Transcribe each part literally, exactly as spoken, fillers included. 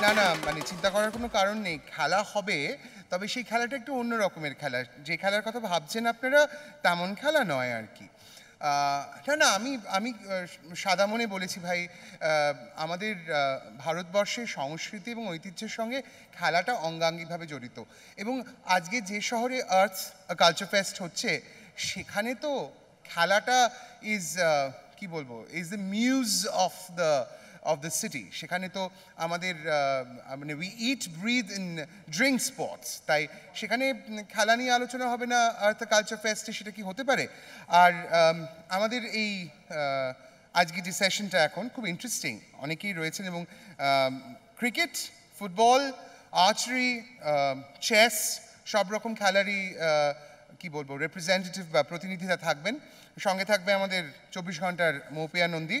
না না মানে চিন্তা করার কোনো কারণ নেই, খেলা হবে, তবে সেই খেলাটা একটু অন্য রকমের খেলা। যে খেলার কথা ভাবছেন আপনারা তেমন খেলা নয় আর কি। না না আমি আমি সাদা মনে বলেছি ভাই, আমাদের ভারতবর্ষের সংস্কৃতি এবং ঐতিহ্যের সঙ্গে খেলাটা অঙ্গাঙ্গিভাবে জড়িত। এবং আজকে যে শহরে আর্থ কালচার ফেস্ট হচ্ছে সেখানে তো খেলাটা ইজ কি বলবো is the muse of the of the city. সেখানে তো আমাদের মানে we eat breathe in drink sports, তাই সেখানে খেলা নিয়ে আলোচনা হবে না আর্থ কালচার ফেস্টে, সেটা কি হতে পারে? আর আমাদের এই আজকে যে সেশনটা এখন খুব ইন্টারেস্টিং, অনেকেই রয়েছেন এবং ক্রিকেট, ফুটবল, আর্চারি, চেস সব রকম খেলারই কি বলবো রিপ্রেজেন্টেটিভ বা প্রতিনিধিরা থাকবেন। সঙ্গে থাকবে আমাদের চব্বিশ ঘন্টার মৌপিয়া নন্দী।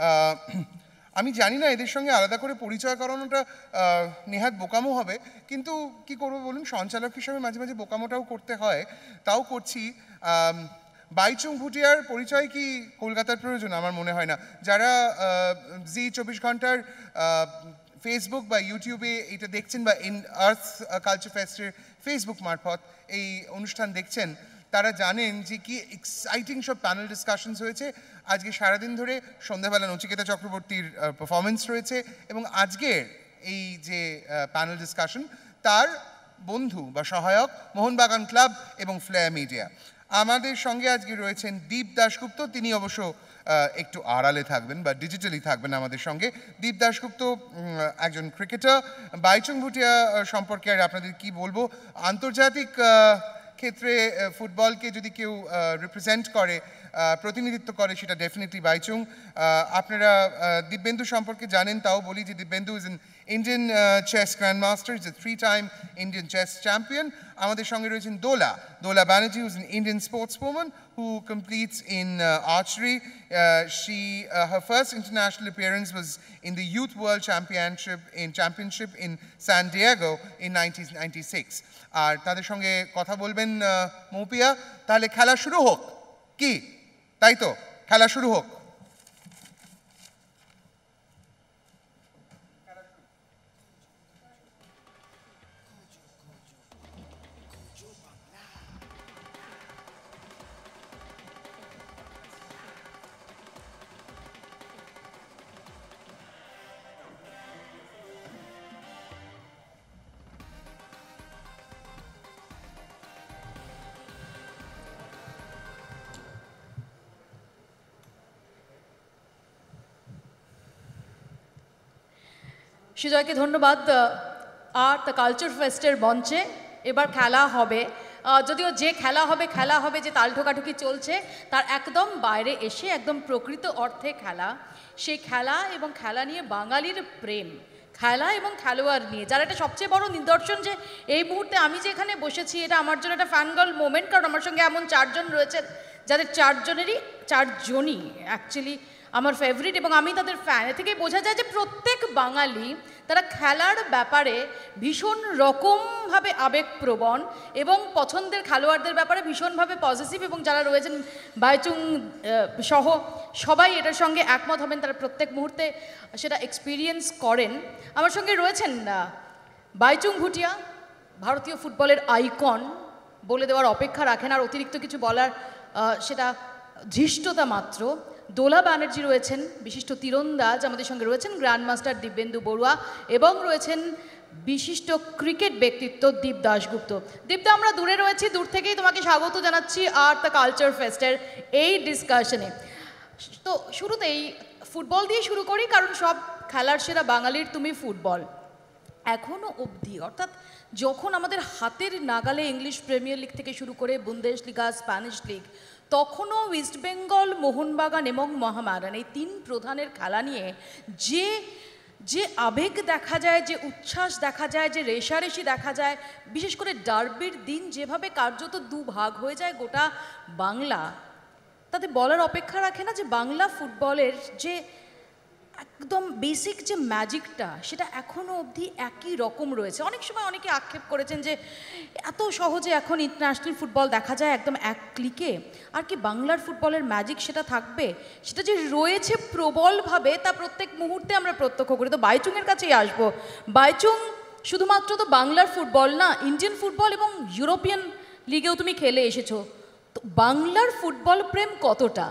আমি জানি না এদের সঙ্গে আলাদা করে পরিচয় করানোটা নেহাত বোকামো হবে, কিন্তু কি করবো বলুন, সঞ্চালক হিসাবে মাঝে মাঝে বোকামোটাও করতে হয়, তাও করছি। বাইচুং ভুটিয়ার পরিচয় কি কলকাতার প্রয়োজন? আমার মনে হয় না। যারা জি চব্বিশ ঘন্টার ফেসবুক বা ইউটিউবে এটা দেখছেন বা ইন আর্থ কালচার ফেস্টের ফেসবুক মারফত এই অনুষ্ঠান দেখছেন, তারা জানেন যে কি এক্সাইটিং সব প্যানেল ডিসকাশনস হয়েছে আজকে সারাদিন ধরে। সন্ধ্যাবেলা নচিকেতা চক্রবর্তীর পারফরমেন্স রয়েছে এবং আজকের এই যে প্যানেল ডিসকাশন তার বন্ধু বা সহায়ক মোহনবাগান ক্লাব এবং ফ্লেয়ার মিডিয়া। আমাদের সঙ্গে আজকে রয়েছেন দীপ দাশগুপ্ত, তিনি অবশ্য একটু আড়ালে থাকবেন বা ডিজিটালি থাকবেন আমাদের সঙ্গে। দীপ দাশগুপ্ত একজন ক্রিকেটার। বাইচুং ভুটিয়া সম্পর্কে আর আপনাদের কি বলবো, আন্তর্জাতিক ক্ষেত্রে ফুটবলকে যদি কেউ রিপ্রেজেন্ট করে, প্রতিনিধিত্ব করে, সেটা ডেফিনেটলি বাইচুং। আপনারা দিব্যেন্দু সম্পর্কে জানেন, তাও বলি যে Dibyendu is an Indian chess grandmaster, is a three time Indian chess champion. আমাদের সঙ্গে রয়েছেন Dola Dola Banerjee, is an Indian sports woman who completes in uh, archery. Uh, she uh, her first international appearance was in the Youth World Championship in Championship in San Diego in nineteen ninety-six. আর তাদের সঙ্গে কথা বলবেন মৌপিয়া। তাহলে খেলা শুরু হোক কি? তাই তো, খেলা শুরু হোক। সুজয়কে ধন্যবাদ। আর্ট কালচার ফেস্টের মঞ্চে এবার খেলা হবে, যদিও যে খেলা হবে খেলা হবে যে তাল ঠোকাঠুকি চলছে তার একদম বাইরে এসে একদম প্রকৃত অর্থে খেলা, সেই খেলা এবং খেলা নিয়ে বাঙালির প্রেম, খেলা এবং খেলোয়াড় নিয়ে, যার একটা সবচেয়ে বড় নিদর্শন যে এই মুহূর্তে আমি যে এখানে বসেছি এটা আমার জন্য একটা ফ্যানগার্ল মোমেন্ট, কারণ আমার সঙ্গে এমন চারজন রয়েছেন যাদের চারজনেরই চারজনই অ্যাকচুয়ালি আমার ফেভারিট এবং আমি তাদের ফ্যান। এ থেকেই বোঝা যায় যে প্রত্যেক বাঙালি তারা খেলার ব্যাপারে ভীষণ রকমভাবে আবেগপ্রবণ এবং পছন্দের খেলোয়াড়দের ব্যাপারে ভীষণভাবে পজিটিভ, এবং যারা রয়েছেন বাইচুং সহ সবাই এটার সঙ্গে একমত হবেন, তারা প্রত্যেক মুহূর্তে সেটা এক্সপিরিয়েন্স করেন। আমার সঙ্গে রয়েছেন বাইচুং ভুটিয়া, ভারতীয় ফুটবলের আইকন, বলে দেওয়ার অপেক্ষা রাখেন, আর অতিরিক্ত কিছু বলার সেটা ধৃষ্টতা মাত্র। দোলা ব্যানার্জি রয়েছেন, বিশিষ্ট তীরন্দাজ, আমাদের সঙ্গে রয়েছেন গ্র্যান্ডমাস্টার দিব্যেন্দু বড়ুয়া এবং রয়েছেন বিশিষ্ট ক্রিকেট ব্যক্তিত্ব দীপ দাশগুপ্ত। দীপদা, আমরা দূরে রয়েছি, দূর থেকেই তোমাকে স্বাগত জানাচ্ছি আর্ট দ্য কালচার ফেস্টের এই ডিসকাশনে। তো শুরুতেই ফুটবল দিয়ে শুরু করি, কারণ সব খেলার সেরা বাঙালির তুমি ফুটবল। এখনও অবধি, অর্থাৎ যখন আমাদের হাতের নাগালে ইংলিশ প্রিমিয়ার লিগ থেকে শুরু করে বুন্দেশলিগা, স্প্যানিশ লিগ, তখনও ওয়েস্টবেঙ্গল, মোহনবাগান এবং মহামেডান এই তিন প্রধানের খেলা নিয়ে যে যে আবেগ দেখা যায়, যে উচ্ছ্বাস দেখা যায়, যে রেশারেশি দেখা যায়, বিশেষ করে ডার্বির দিন যেভাবে কার্যত দুভাগ হয়ে যায় গোটা বাংলা, তাতে বলার অপেক্ষা রাখে না যে বাংলা ফুটবলের যে একদম বেসিক যে ম্যাজিকটা সেটা এখনও অবধি একই রকম রয়েছে। অনেক সময় অনেকে আক্ষেপ করেছেন যে এত সহজে এখন ইন্টারন্যাশনাল ফুটবল দেখা যায় একদম এক ক্লিকে, আর কি বাংলার ফুটবলের ম্যাজিক সেটা থাকবে? সেটা যে রয়েছে প্রবলভাবে তা প্রত্যেক মুহূর্তে আমরা প্রত্যক্ষ করি। তো বাইচুংয়ের কাছেই আসবো। বাইচুং, শুধুমাত্র তো বাংলার ফুটবল না, ইন্ডিয়ান ফুটবল এবং ইউরোপিয়ান লিগেও তুমি খেলে এসেছো, তো বাংলার ফুটবল প্রেম কতটা?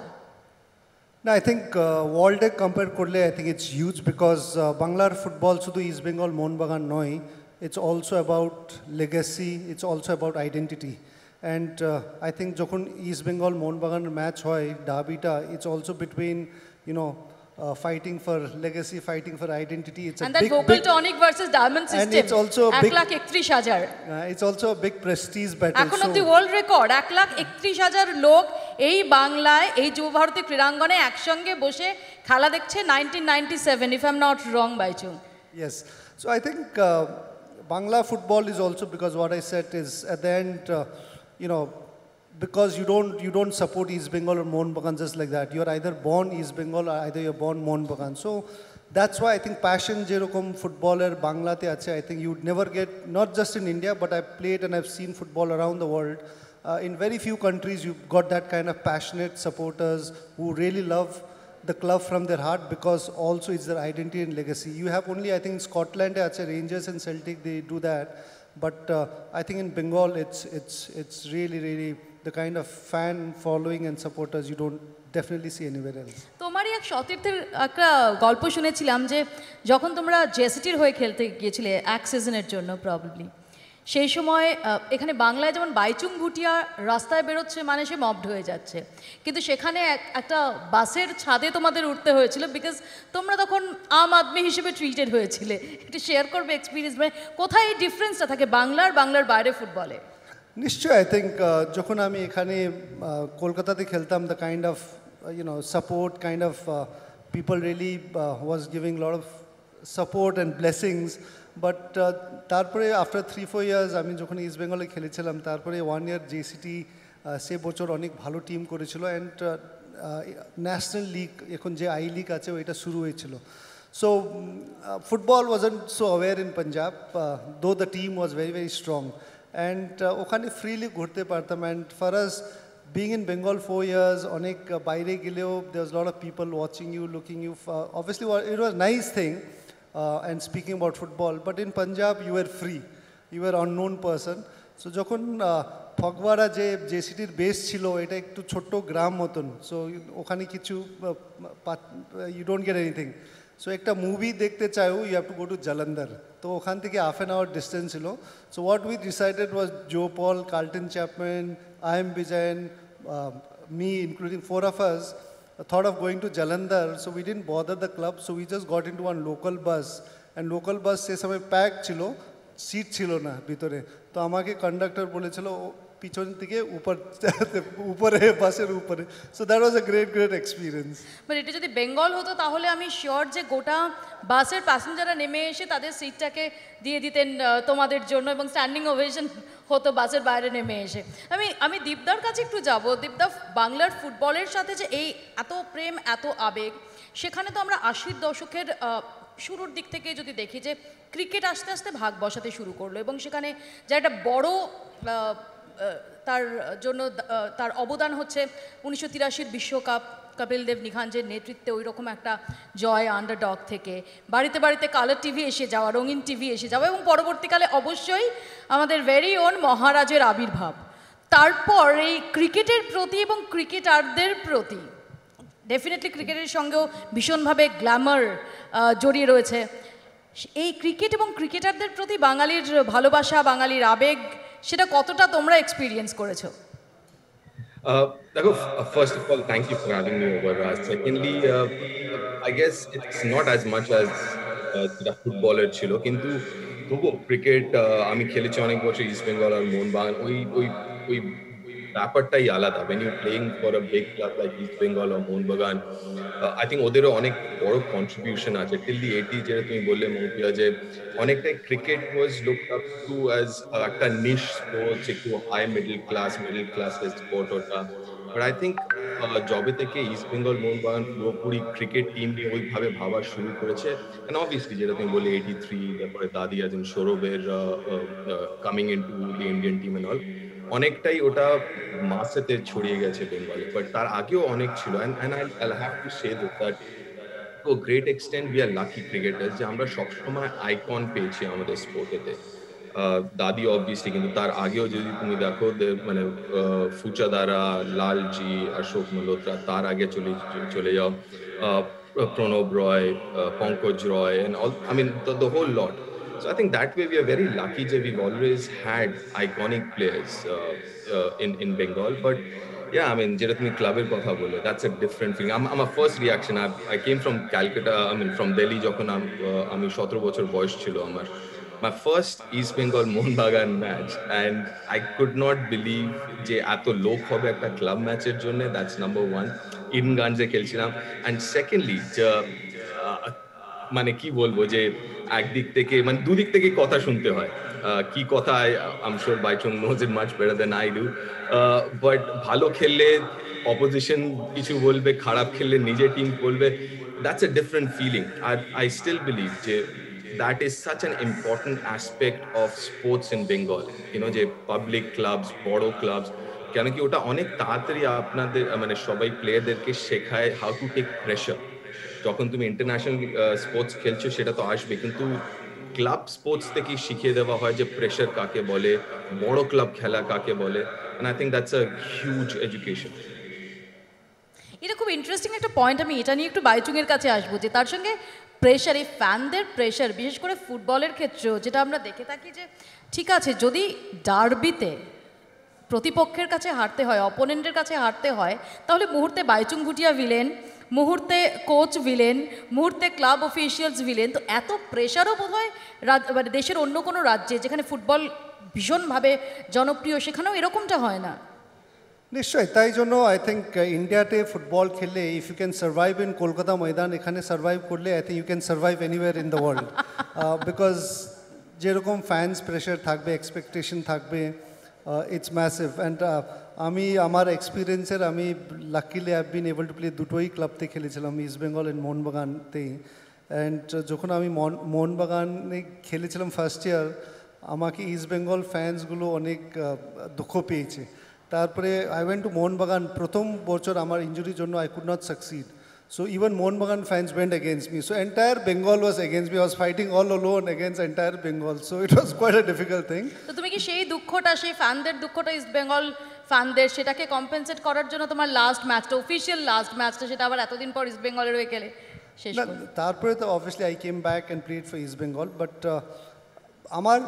No, I think uh, world compare করলে I think it's huge because uh, Banglar football শুধু East Bengal Mohunbagan নয়, it's also about legacy, it's also about identity. And uh, I think যখন East Bengal Mohunbagan match হয় ডার্বিটা, it's also between, you know, uh, fighting for legacy, fighting for identity. It's And a that big, vocal big, tonic versus diamond and system, it's also a এক big, lakh একত্রিশ হাজার uh, it's also a big prestige battle. এখন So- অব্দি world record এক লাখ একত্রিশ হাজার লোক এই বাংলায় এই যুব ভারতী ক্রীড়াঙ্গনে একসঙ্গে বসে খেলা দেখছে nineteen ninety seven, if I am not wrong, Baichung. Yes. So I think uh, Bangla football is also, because what I said is at the end, uh, you know, because you don't you don't support East Bengal or Mohun Bagan just like that. You're either born East Bengal or either you're born Mohun Bagan. So that's why I think passion jerokom footballer Banglate ache, I think you'd never get, not just in India, but I've played and I've seen football around the world. Uh, in very few countries, you've got that kind of passionate supporters who really love the club from their heart, because also it's their identity and legacy. You have only, I think, Scotland, ache, Rangers and Celtic, they do that. But uh, I think in Bengal, it's, it's, it's really, really the kind of fan following and supporters you don't definitely see anywhere else. তোমারই এক সতীর্থের একটা গল্প শুনেছিলাম যে যখন তোমরা জেসিটির হয়ে খেলতে গিয়েছিলে এক সিজনের জন্য প্রবাবলি, সেই সময় আহ, এখানে বাংলায় যেমন বাইচুং ভুটিয়া রাস্তায় বেরোচ্ছে মানে সে মবড হয়ে যাচ্ছে, কিন্তু সেখানে এক- একটা বাসের ছাদে তোমাদের উঠতে হয়েছিল বিকজ তোমরা তখন আম আদমি হিসেবে ট্রিটেড হয়েছিলে। একটু শেয়ার করবে এক্সপিরিয়েন্স, মানে কোথায় এই ডিফারেন্সটা থাকে বাংলার বাংলার বাইরে ফুটবলে? নিশ্চয়, আই থিঙ্ক যখন আমি এখানে uh, কলকাতাতে খেলতাম, the kind of you know support, kind of people really was giving lot of support and blessings. But তারপরে আফটার থ্রি ফোর ইয়ার্স আমি যখন ইস্ট বেঙ্গলে খেলেছিলাম, তারপরে ওয়ান ইয়ার জেসিটি সে বছর অনেক ভালো টিম করেছিল, অ্যান্ড ন্যাশনাল লিগ, এখন যে আই লিগ আছে ওইটা শুরু হয়েছিল। So football wasn't so aware in Punjab, though the team was very very strong, and ওখানে ফ্রিলি ঘুরতে পারতাম। And for us being in Bengal four years, অনেক বাইরে গেলেও there was a lot of people watching you, looking you. For, obviously, it was a nice thing, uh, and speaking about football. But in Punjab, you were free. You were unknown person. So যখন ফগওয়ারা যে যে সিটির base ছিল, এটা একটু ছোট্ট গ্রাম মতন। So ওখানে কিছু you don't get anything. So একটা মুভি দেখতে চাইও, you have to go to Jalandhar. তো ওখান থেকে হাফ অ্যান আওয়ার ডিস্টেন্স ছিল। So what we decided was Jo Paul, Carlton Chapman, I am Bijayan, uh, me, including four of us, thought of going to Jalandhar. So we didn't bother the club. So we just got into one local bus. And local bus se samay pack chilo, seat chilo na bitore. To amake conductor bolechilo পিছন থেকে উপর উপরে বাসের উপরে। So that was a great great experience. But এটা যদি বেঙ্গল হতো তাহলে আমি শিওর যে গোটা বাসের প্যাসেঞ্জাররা নেমে এসে তাদের সিটটাকে দিয়ে দিতেন আহ, তোমাদের জন্য, এবং স্ট্যান্ডিং ওভেশন হতো বাসের বাইরে নেমে এসে। আমি আমি দীপদার কাছে একটু যাব। দীপদা, বাংলার ফুটবলের সাথে যে এই এত প্রেম, এত আবেগ, সেখানে তো আমরা আশির দশকের আহ, শুরুর দিক থেকে যদি দেখি যে ক্রিকেট আস্তে আস্তে ভাগ বসাতে শুরু করলো, এবং সেখানে যা একটা বড় আহ, তার জন্য তার অবদান হচ্ছে উনিশশো তিরাশির বিশ্বকাপ, কপিল দেব নিখাঞ্জের নেতৃত্বে ওই রকম একটা জয় আন্ডারডগ থেকে বাড়িতে বাড়িতে কালার টিভি এসে যাওয়া, রঙিন টিভি এসে যাওয়া, এবং পরবর্তীকালে অবশ্যই আমাদের ভেরি ওন মহারাজের আবির্ভাব। তারপর এই ক্রিকেটের প্রতি এবং ক্রিকেটারদের প্রতি ডেফিনেটলি ক্রিকেটের সঙ্গেও ভীষণভাবে গ্ল্যামার জড়িয়ে রয়েছে। এই ক্রিকেট এবং ক্রিকেটারদের প্রতি বাঙালির ভালোবাসা, বাঙালির আবেগ, সেটা কতটা তোমরা এক্সপিরিয়েন্স করেছো? Uh, Raghav, uh, first of all, thank you for having me over. Uh, secondly, uh, I guess it's not as much as যেটা ফুটবলের ছিল, কিন্তু তবুও ক্রিকেট আমি খেলেছি অনেক বছর ইস্ট বেঙ্গল আর মোহনবাগান, ওই ওই ওই ব্যাপারটাই আলাদা when you're playing for a big club like East Bengal or Mohunbagan. uh, I think ওদেরও অনেক বড় কন্ট্রিবিউশন আছে till the eighties যেটা তুমি বললে মৌপিয়া যে অনেকটাই cricket was looked up to as uh, একটা নিশ স্পোর্টস একটু হাই মিডল ক্লাস মিডল ক্লাসের স্পোর্ট ওটা বাট আই থিঙ্ক জবে থেকে ইস্ট বেঙ্গল মোহনবাগান পুরোপুরি ক্রিকেট টিম ওইভাবে ভাবা শুরু করেছে এন্ড অবভিয়াসলি যেটা তুমি বললে এইটি থ্রি তারপরে দাদি আজম সৌরভের coming into the Indian team and all অনেকটাই ওটা মাসেতে ছড়িয়ে গেছে বেঙ্গলে বাট তার আগেও অনেক ছিল and and I I have to say that to great extent we are lucky cricketers যে আমরা সবসময় আইকন পেয়েছি আমাদের স্পোর্টেতে দাদি অবভিয়াসলি কিন্তু তার আগেও যদি তুমি দেখো মানে ফুচাদারা লালজি অশোক মালহোত্রা তার আগে চলে চলে যাও প্রণব রয় পঙ্কজ রয় and all I mean the, the whole lot so I think that way we are very lucky that we've always had iconic players uh, uh, in in Bengal but yeah I mean যেটা তুমি ক্লাবের কথা বলে that's a different thing I'm, I'm a first reaction I, I came from Calcutta I mean from Delhi যখন আমি সতেরো বছর বয়স ছিল আমার my first East Bengal Mohunbagan match and I could not believe যে এত লোক হবে একটা ক্লাব ম্যাচের জন্য that's number one ইডেন গার্ডেন্সে খেলছিলাম and secondly মানে কি বলবো যে একদিক থেকে মানে দুদিক থেকে কথা শুনতে হয় কি কথা I'm sure Baichung knows it much better than I do uh, but ভালো খেললে অপোজিশন কিছু বলবে খারাপ খেললে নিজের টিম বলবে that's a different feeling I, I still believe যে that is such an important aspect of sports in Bengal you know যে পাবলিক ক্লাবস বড় ক্লাবস কেন কি ওটা অনেক তাড়াতাড়ি আপনাদের মানে সবাই প্লেয়ারদেরকে শেখায় হাউ টু টেক প্রেশার যখন তুমি ইন্টারন্যাশনাল স্পোর্টস খেলছো সেটা তো আসবে কিন্তু ক্লাব স্পোর্টস থেকে শিখিয়ে দেওয়া হয় যে প্রেশার কাকে বলে বড় ক্লাব খেলা কাকে বলে and I think that's a huge education এটা খুব ইন্টারেস্টিং একটা পয়েন্ট আমি এটা নিয়ে একটু বাইচুংয়ের কাছে আসবো যে তার সঙ্গে প্রেশার এই ফ্যানদের প্রেশার বিশেষ করে ফুটবলের ক্ষেত্রেও যেটা আমরা দেখে থাকি যে ঠিক আছে যদি ডার্বিতে প্রতিপক্ষের কাছে হারতে হয় অপোনেন্টের কাছে হারতে হয় তাহলে মুহূর্তে বাইচুং ভুটিয়া ভিলেন মুহূর্তে কোচ ভিলেন মুহূর্তে ক্লাব অফিসিয়ালস ভিলেন তো এত প্রেশারও বোধ হয় মানে দেশের অন্য কোনো রাজ্যে যেখানে ফুটবল ভীষণভাবে জনপ্রিয় সেখানেও এরকমটা হয় না নিশ্চয়ই তাই জন্য আই থিঙ্ক ইন্ডিয়াতে ফুটবল খেললে if you can survive in Kolkata Maidan এখানে সার্ভাইভ করলে I think you can survive anywhere in the world because যেরকম ফ্যান্স প্রেশার থাকবে এক্সপেকটেশন থাকবে ইটস ম্যাসিভ অ্যান্ড আমি আমার এক্সপিরিয়েন্সের আমি luckily I been able to play দুটোই ক্লাবতে খেলেছিলাম ইস্ট বেঙ্গল অ্যান্ড মোহনবাগানতেই অ্যান্ড যখন আমি মোহনবাগানে খেলেছিলাম ফার্স্ট ইয়ার আমাকে ইস্ট বেঙ্গল ফ্যান্সগুলো অনেক দুঃখ পেয়েছে তারপরে আই ওয়েন্ট টু মোহনবাগান প্রথম বছর আমার ইঞ্জুরির জন্য I could not succeed So even Mohunbagan fans went against me. So entire Bengal was against me. I was fighting all alone against entire Bengal. So it was quite a difficult thing. তো তুমি কি সেই দুঃখটা সেই ফ্যানদের দুঃখটা east Bengal ফ্যানদের সেটাকে compensate করার জন্য তোমার লাস্ট ম্যাচটা অফিসিয়াল লাস্ট ম্যাচটা সেটা আবার এতদিন পর ইস্ট বেঙ্গলের হয়ে গেলে শেষ করলে তারপরে তো obviously I came back and played for East Bengal but আমার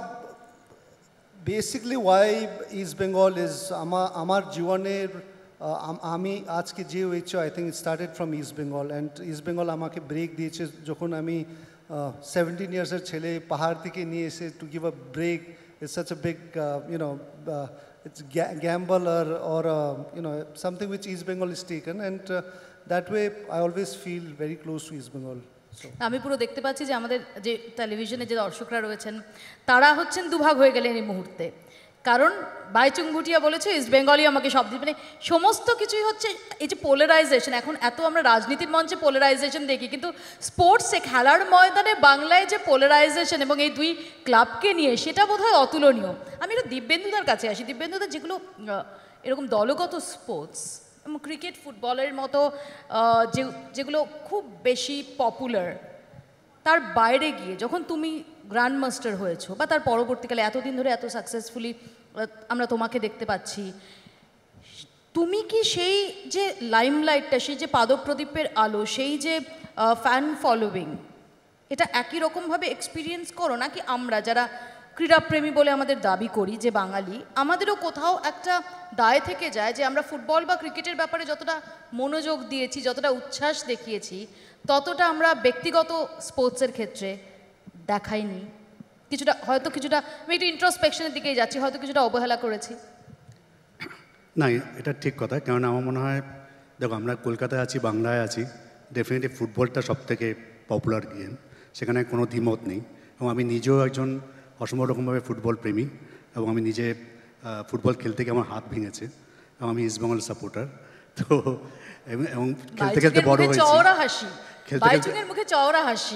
basically why East Bengal is আমার আমার জীবনের আমি আজকে যে হয়েছে I think it started from East Bengal and East Bengal আমাকে ব্রেক দিয়েছে যখন আমি সেভেন্টিন ইয়ার্সের ছেলে পাহাড় থেকে নিয়ে এসে to give a break it's such a big you know it's gamble আর or you know something which East Bengal is taken and that way I always feel very close to East Bengal আমি পুরো দেখতে পাচ্ছি যে আমাদের যে টেলিভিশনে যে দর্শকরা রয়েছেন তারা হচ্ছেন দুভাগ হয়ে গেলেন এই মুহূর্তে কারণ বাইচুং ভুটিয়া বলেছে ইস্ট বেঙ্গলই আমাকে সব দিন মানে সমস্ত কিছুই হচ্ছে এই যে পোলারাইজেশন এখন এত আমরা রাজনীতির মঞ্চে পোলারাইজেশন দেখি কিন্তু স্পোর্টসে খেলার ময়দানে বাংলায় যে পোলারাইজেশন এবং এই দুই ক্লাবকে নিয়ে সেটা বোধহয় অতুলনীয় আমি একটু দিব্যেন্দুদার কাছে আসি দিব্যেন্দুদার যেগুলো এরকম দলগত স্পোর্টস ক্রিকেট ফুটবলের মতো যে যেগুলো খুব বেশি পপুলার তার বাইরে গিয়ে যখন তুমি গ্র্যান্ড মাস্টার হয়েছো বা তার পরবর্তীকালে এতদিন ধরে এত সাকসেসফুলি আমরা তোমাকে দেখতে পাচ্ছি তুমি কি সেই যে লাইমলাইটটা সেই যে পাদপ্রদীপের আলো সেই যে ফ্যান ফলোয়িং এটা একই রকমভাবে এক্সপিরিয়েন্স করো নাকি আমরা যারা ক্রীড়াপ্রেমী বলে আমাদের দাবি করি যে বাঙালি আমাদেরও কোথাও একটা দায় থেকে যায় যে আমরা ফুটবল বা ক্রিকেটের ব্যাপারে যতটা মনোযোগ দিয়েছি যতটা উচ্ছ্বাস দেখিয়েছি ততটা আমরা ব্যক্তিগত স্পোর্টসের ক্ষেত্রে দেখাইনি কিছুটা হয়তো কিছুটা আমি একটু ইন্ট্রোস্পেকশনের দিকেই যাচ্ছি হয়তো কিছুটা অবহেলা করেছি না এটা ঠিক কথা, কারণ আমার মনে হয় দেখো আমরা কলকাতায় আছি, বাংলায় আছি, ডেফিনেটলি ফুটবলটা সব থেকে পপুলার গেম, সেখানে কোনো দ্বিমত নেই। এবং আমি নিজেও একজন অসম্ভব রকমভাবে ফুটবল প্রেমী, এবং আমি নিজে আহ, ফুটবল খেলতে গিয়ে আমার হাত ভেঙেছে, এবং আমি ইস্টবেঙ্গল সাপোর্টার। তো এবং এবং খেলতে খেলতে বাইচুংয়ের বড় মুখে হয়েছি। চওড়া হাসি, খেলতে খেলতে বাইচুংয়ের মুখে চওড়া হাসি।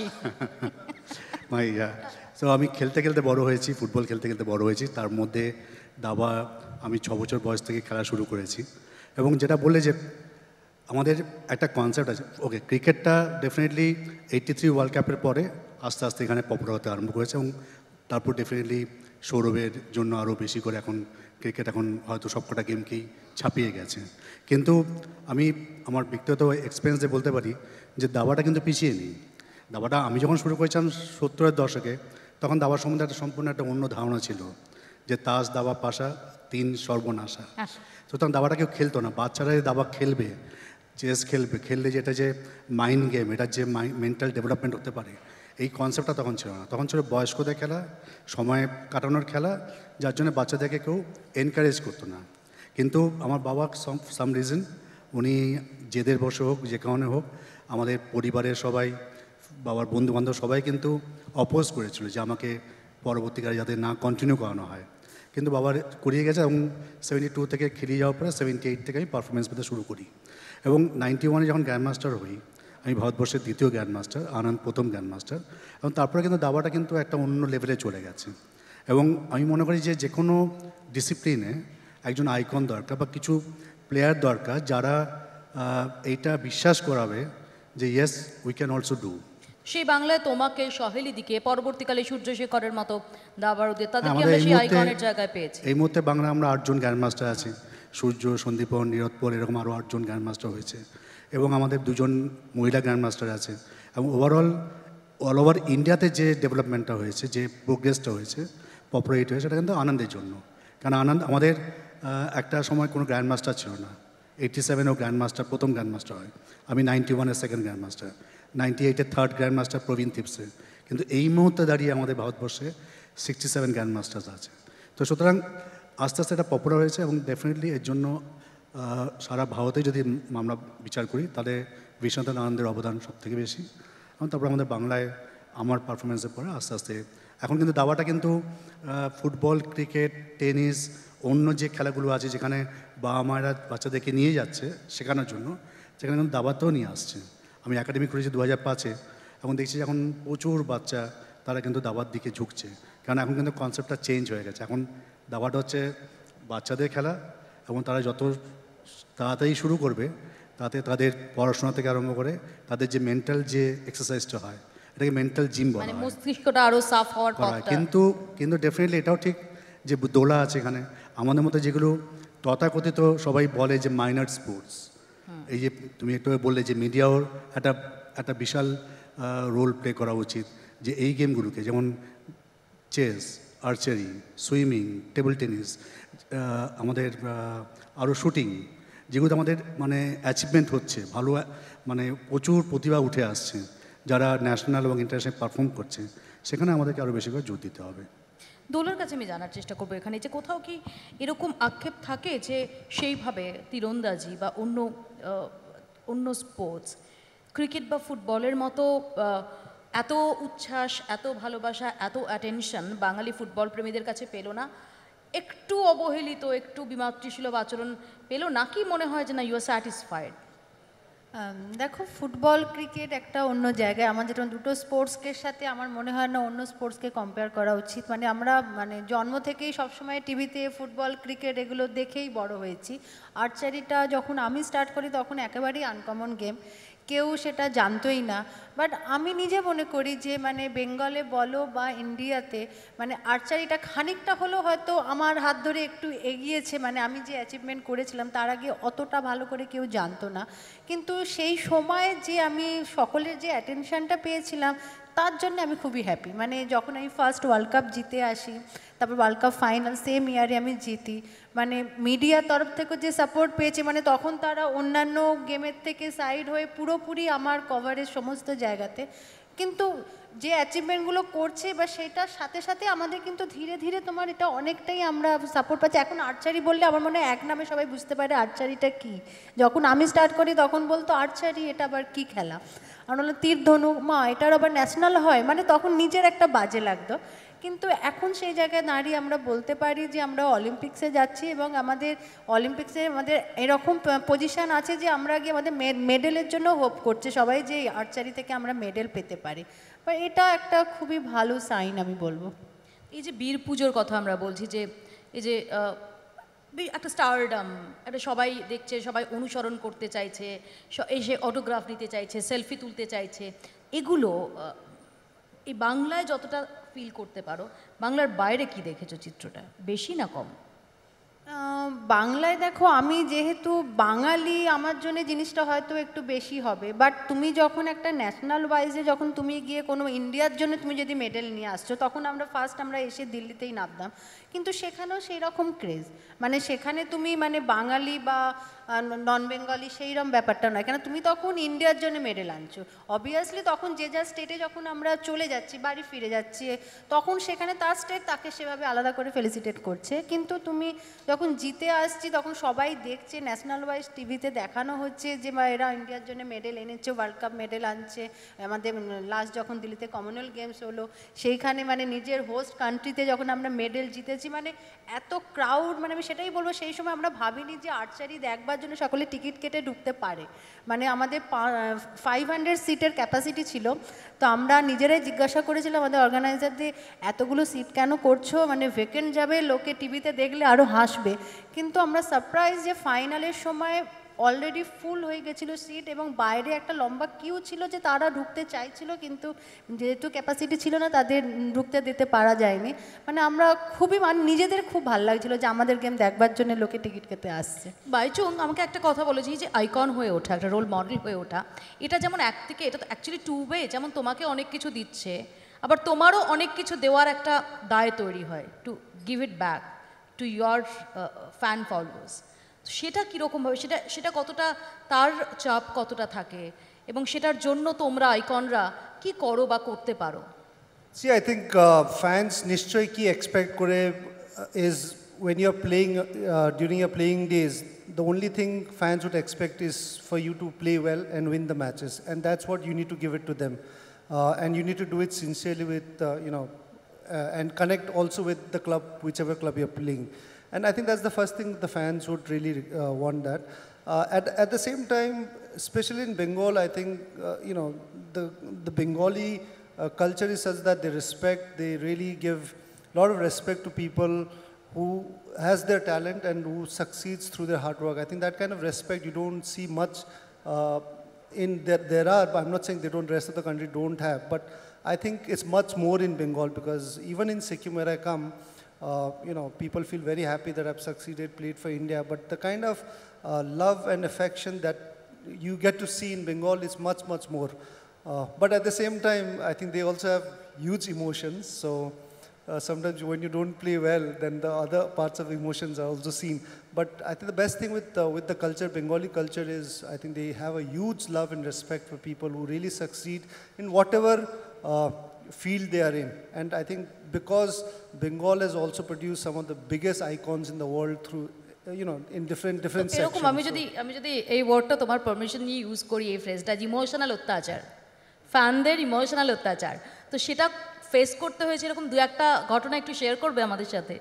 মাই তো আমি খেলতে খেলতে বড় হয়েছি, ফুটবল খেলতে খেলতে বড় হয়েছি। তার মধ্যে দাবা আমি ছ বছর বয়স থেকে খেলা শুরু করেছি। এবং যেটা বললে যে আমাদের একটা কনসেপ্ট আছে, ওকে ক্রিকেটটা ডেফিনেটলি এইটটি থ্রি ওয়ার্ল্ড কাপের পরে আস্তে আস্তে এখানে পপুলার হতে আরম্ভ করেছে, এবং তারপর ডেফিনেটলি সৌরভের জন্য আরও বেশি করে এখন ক্রিকেট এখন হয়তো সবকটা গেমকেই ছাপিয়ে গেছে। কিন্তু আমি আমার ব্যক্তিগত এক্সপিরিয়েন্সে বলতে পারি যে দাবাটা কিন্তু পিছিয়ে নেই। দাবাটা আমি যখন শুরু করেছিলাম সত্তরের দশকে, তখন দাবার সম্বন্ধে একটা সম্পূর্ণ একটা অন্য ধারণা ছিল, যে তাস দাবা পাশা তিন সর্বনাশা। সুতরাং দাবাটা কেউ খেলতো না, বাচ্চারা যে দাবা খেলবে, চেস খেলবে, খেললে যে এটা যে মাইন্ড গেম, এটা যে মেন্টাল ডেভেলপমেন্ট হতে পারে, এই কনসেপ্টটা তখন ছিল না। তখন ছিল বয়স্কদের খেলা, সময় কাটানোর খেলা, যার জন্য বাচ্চাদেরকে কেউ এনকারেজ করতো না। কিন্তু আমার বাবা সাম সাম রিজন উনি জেদের বসে হোক, যে কারণে হোক, আমাদের পরিবারের সবাই, বাবার বন্ধুবান্ধব সবাই কিন্তু অপোজ করেছিল যে আমাকে পরবর্তীকালে যাতে না কন্টিনিউ করানো হয়। কিন্তু বাবার করিয়ে গেছে, এবং সেভেন্টি টু থেকে খেলিয়ে যাওয়ার পরে সেভেন্টি এইট থেকে আমি পারফরমেন্স পেতে শুরু করি। এবং নাইনটি ওয়ানে যখন গ্র্যান্ড মাস্টার হই, আমি ভারতবর্ষের দ্বিতীয় গ্র্যান্ড মাস্টার, আনন্দ প্রথম গ্র্যান্ড মাস্টার, এবং তারপরে কিন্তু দাবাটা কিন্তু একটা অন্য লেভেলে চলে গেছে। এবং আমি মনে করি যে যে কোনো ডিসিপ্লিনে একজন আইকন দরকার বা কিছু প্লেয়ার দরকার যারা এইটা বিশ্বাস করাবে যে yes we can also do. সেই বাংলায় তোমাকে, সহেলি দিকে, পরবর্তীকালে সূর্যশেখরের মতো দাবারুদের, তাদেরকে আমাদের আমরা এই সেই মুহূর্তে আইকনের জায়গায় পেয়েছি। এই মুহূর্তে বাংলা আমরা আটজন গ্র্যান্ড মাস্টার আছি, সূর্য, সন্দীপন, নীরদপল, এরকম আরও আটজন গ্র্যান্ড মাস্টার হয়েছে, এবং আমাদের দুজন মহিলা গ্র্যান্ড মাস্টার আছে। এবং ওভারঅল অল ওভার ইন্ডিয়াতে যে ডেভেলপমেন্টটা হয়েছে, যে প্রোগ্রেসটা হয়েছে, পপুলারিটি হয়েছে, সেটা কিন্তু আনন্দের জন্য। কারণ আনন্দ আমাদের একটা সময় কোনো গ্র্যান্ড মাস্টার ছিল না। এইটটি সেভেনেও গ্র্যান্ড মাস্টার প্রথম গ্র্যান্ড মাস্টার হয়, আমি নাইনটি ওয়ানের সেকেন্ড গ্র্যান্ড মাস্টার, নাইনটি এইটের third grand master Pravin Thipsay. কিন্তু এই মুহূর্তে দাঁড়িয়ে আমাদের ভারতবর্ষে সিক্সটি সেভেন গ্র্যান্ড মাস্টার্স আছে। তো সুতরাং আস্তে আস্তে এটা পপুলার হয়েছে, এবং ডেফিনেটলি এর জন্য সারা ভারতে যদি আমরা বিচার করি, তাহলে বিশ্বনাথ আনন্দের অবদান সব থেকে বেশি। এবং তারপর আমাদের বাংলায় আমার পারফরমেন্সের পরে আস্তে আস্তে এখন কিন্তু দাবাটা কিন্তু ফুটবল, ক্রিকেট, টেনিস, অন্য যে খেলাগুলো আছে যেখানে বাবা মায়েরা বাচ্চাদেরকে নিয়ে যাচ্ছে শেখানোর জন্য, সেখানে কিন্তু দাবাতেও নিয়ে আসছে। আমি একাডেমি করেছি দু হাজার পাঁচে, এখন দেখছি এখন প্রচুর বাচ্চা তারা কিন্তু দাবার দিকে ঝুঁকছে, কারণ এখন কিন্তু কনসেপ্টটা চেঞ্জ হয়ে গেছে। এখন দাবাটা হচ্ছে বাচ্চাদের খেলা, এবং তারা যত তাড়াতাড়ি শুরু করবে, তাতে তাদের পড়াশোনা থেকে আরম্ভ করে তাদের যে মেন্টাল যে এক্সারসাইজটা হয়, এটাকে মেন্টাল জিম বলা মানে হয়। মস্তিষ্কটা আরো সাফ হওয়ার করা হয়। পথটা। কিন্তু কিন্তু ডেফিনেটলি এটাও ঠিক যে দোলা আছে এখানে, আমাদের মতো যেগুলো তথাকথিত সবাই বলে যে মাইনর স্পোর্টস, এই যে তুমি একটু বললে যে মিডিয়াও একটা একটা বিশাল রোল প্লে করা উচিত, যে এই গেমগুলোকে যেমন chess, archery, swimming, table tennis, আমাদের আরও শুটিং, যেগুলো আমাদের মানে অ্যাচিভমেন্ট হচ্ছে, ভালো মানে প্রচুর প্রতিভা উঠে আসছে, যারা ন্যাশনাল এবং ইন্টারন্যাশনাল পারফর্ম করছে, সেখানে আমাদেরকে আরও বেশি করে জোর দিতে হবে। দোলার কাছে আমি জানার চেষ্টা করবো এখানে যে কোথাও কি এরকম আক্ষেপ থাকে যে সেইভাবে তীরন্দাজি বা অন্য আহ, অন্য স্পোর্টস, ক্রিকেট বা ফুটবলের মতো আহ, এত উচ্ছ্বাস, এত ভালোবাসা, এত অ্যাটেনশন বাঙালি ফুটবল প্রেমীদের কাছে পেল না? একটু অবহেলিত, একটু বিমাতৃসুলভ আচরণ পেল, নাকি মনে হয় যে না ইউ আর স্যাটিসফাইড? আম, দেখো, ফুটবল ক্রিকেট একটা অন্য জায়গায়, আমার যেটা দুটো স্পোর্টসকে সাথে আমার মনে হয় না অন্য স্পোর্টসকে কম্পেয়ার করা উচিত। মানে আমরা মানে জন্ম থেকেই সবসময় টিভিতে ফুটবল ক্রিকেট এগুলো দেখেই বড় হয়েছি। আর্চারিটা যখন আমি স্টার্ট করি তখন একেবারেই আনকমন গেম, কেউ সেটা জানতোই না। বাট আমি নিজে মনে করি যে মানে বেঙ্গলে বলো বা ইন্ডিয়াতে মানে আর্চারিটা খানিকটা হলেও হয়তো আমার হাত ধরে একটু এগিয়েছে। মানে আমি যে অ্যাচিভমেন্ট করেছিলাম তার আগে অতটা ভালো করে কেউ জানতো না, কিন্তু সেই সময় যে আমি সকলের যে অ্যাটেনশনটা পেয়েছিলাম তার জন্য আমি খুবই হ্যাপি। মানে যখন আমি ফার্স্ট ওয়ার্ল্ড কাপ জিতে আসি, তারপর ওয়ার্ল্ড কাপ ফাইনাল সেম ইয়ারে আমি জিতি, মানে মিডিয়ার তরফ থেকে যে সাপোর্ট পেয়েছি, মানে তখন তারা অন্যান্য গেমের থেকে সাইড হয়ে পুরোপুরি আমার কভারেজ সমস্ত জায়গাতে, কিন্তু যে অ্যাচিভমেন্টগুলো করছে বা সেটার সাথে সাথে আমাদের কিন্তু ধীরে ধীরে তোমার এটা অনেকটাই আমরা সাপোর্ট পাচ্ছি। এখন আর্চারি বললে আমার মনে হয় এক নামে সবাই বুঝতে পারে আর্চারিটা কী। যখন আমি স্টার্ট করি তখন বলতো আর্চারি এটা আবার কী খেলা, আর হলো তীর ধনু, মা এটার আবার ন্যাশনাল হয়, মানে তখন নিজের একটা বাজে লাগতো। কিন্তু এখন সেই জায়গায় দাঁড়িয়ে আমরা বলতে পারি যে আমরা অলিম্পিক্সে যাচ্ছি এবং আমাদের অলিম্পিক্সে আমাদের এরকম পজিশান আছে যে আমরা গিয়ে আমাদের মেডেলের জন্য হোপ করছে সবাই যে আর্চারি থেকে আমরা মেডেল পেতে পারি। বা এটা একটা খুবই ভালো সাইন আমি বলবো। এই যে বীর পুজোর কথা আমরা বলছি, যে এই যে আহ, বি- একটা স্টারডাম, একটা সবাই দেখছে, সবাই অনুসরণ করতে চাইছে, স- এসে অটোগ্রাফ নিতে চাইছে, সেলফি তুলতে চাইছে, এগুলো আহ, এই বাংলায় যতটা ফিল করতে পারো, বাংলার বাইরে কি দেখেছো চিত্রটা, বেশি না কম? আহ, বাংলায় দেখো, আমি যেহেতু বাঙালি আমার জন্য জিনিসটা হয়তো একটু বেশি হবে, বাট তুমি যখন একটা ন্যাশনাল ওয়াইজে যখন তুমি গিয়ে কোনো ইন্ডিয়ার জন্য তুমি যদি মেডেল নিয়ে আসছো, তখন আমরা ফার্স্ট আমরা এসে দিল্লিতেই নামতাম, কিন্তু সেখানেও সেই রকম ক্রেজ, মানে সেখানে তুমি মানে বাঙালি বা নন বেঙ্গলি সেইরকম ব্যাপারটা নয়, কেন তুমি তখন ইন্ডিয়ার জন্য মেডেল আনছো। অবভিয়াসলি তখন যে যা স্টেটে যখন আমরা চলে যাচ্ছি, বাড়ি ফিরে যাচ্ছি, তখন সেখানে তার স্টেট তাকে সেভাবে আলাদা করে ফেলিসিটেট করছে, কিন্তু তুমি যখন জিতে আসছি তখন সবাই দেখছে, ন্যাশনাল ওয়াইজ টিভিতে দেখানো হচ্ছে যে বা এরা ইন্ডিয়ার জন্য মেডেল এনেছে, ওয়ার্ল্ড কাপ মেডেল আনছে। আমাদের লাস্ট যখন দিল্লিতে কমনওয়েলথ গেমস হলো, সেইখানে মানে নিজের হোস্ট কান্ট্রিতে যখন আমরা মেডেল জিতেছি, মানে এত ক্রাউড, মানে আমি সেটাই বলবো, সেই সময় আমরা ভাবিনি যে আর্চারি দেখবার জন্য সকলে টিকিট কেটে ঢুকতে পারে। মানে আমাদের ফাইভ হান্ড্রেড সিটের ক্যাপাসিটি ছিল, তো আমরা নিজেরাই জিজ্ঞাসা করেছিলাম আমাদের অর্গানাইজারদের, এতগুলো সিট কেন করছো, মানে ভেকেন্ট যাবে, লোকে টিভিতে দেখলে আরও হাসবে। কিন্তু আমরা সারপ্রাইজ যে ফাইনালের সময় অলরেডি ফুল হয়ে গেছিলো সিট, এবং বাইরে একটা লম্বা কিউ ছিল যে তারা ঢুকতে চাইছিল, কিন্তু যেহেতু ক্যাপাসিটি ছিল না তাদের ঢুকতে দিতে পারা যায়নি। মানে আমরা খুবই, মানে নিজেদের খুব ভালো লাগছিল যে আমাদের গেম দেখবার জন্য লোকে টিকিট কেটে আসছে। বাইচুং আমাকে একটা কথা বলেছি, যে আইকন হয়ে ওঠা, একটা রোল মডেল হয়ে ওঠা, এটা যেমন একদিকে, এটা তো অ্যাকচুয়ালি টু ওয়ে, যেমন তোমাকে অনেক কিছু দিচ্ছে, আবার তোমারও অনেক কিছু দেওয়ার একটা দায় তৈরি হয়, to give it back to your fan followers. সেটা কীরকমভাবে, সেটা সেটা কতটা, তার চাপ কতটা থাকে, এবং সেটার জন্য তোমরা আইকনরা কি করো বা করতে পারো? See, I think uh, fans নিশ্চয়ই কি expect করে uh, is when you're playing uh, during your playing days, the only thing fans would expect is for you to play well and win the matches, and that's what you need to give it to them, uh, and you need to do it sincerely with uh, you know, uh, and connect also with the club, whichever club you're playing. And I think that's the first thing the fans would really uh, want that. Uh, at, at the same time, especially in Bengal, I think, uh, you know, the, the Bengali uh, culture is such that they respect, they really give a lot of respect to people who has their talent and who succeeds through their hard work. I think that kind of respect you don't see much uh, in, there, there are, but I'm not saying they don't, rest of the country don't have, but I think it's much more in Bengal, because even in Sikkim where I come, Uh, you know, people feel very happy that I've succeeded, played for India, but the kind of uh, love and affection that you get to see in Bengal is much, much more. Uh, but at the same time, I think they also have huge emotions, so uh, sometimes when you don't play well, then the other parts of emotions are also seen. But I think the best thing with, uh, with the culture, Bengali culture, is I think they have a huge love and respect for people who really succeed in whatever uh, field they are in. And I think because Bengal has also produced some of the biggest icons in the world through, uh, you know, in different different এরকম sections. আমি যদি আমি যদি এই ওয়ার্ডটা তোমার permission নিয়ে use করি, এই ফ্রেজটা, ইমোশনাল অত্যাচার, ফ্যানদের ইমোশনাল অত্যাচার, তো সেটা ফেস করতে হয়েছে, এরকম দু একটা ঘটনা একটু শেয়ার করবে আমাদের সাথে?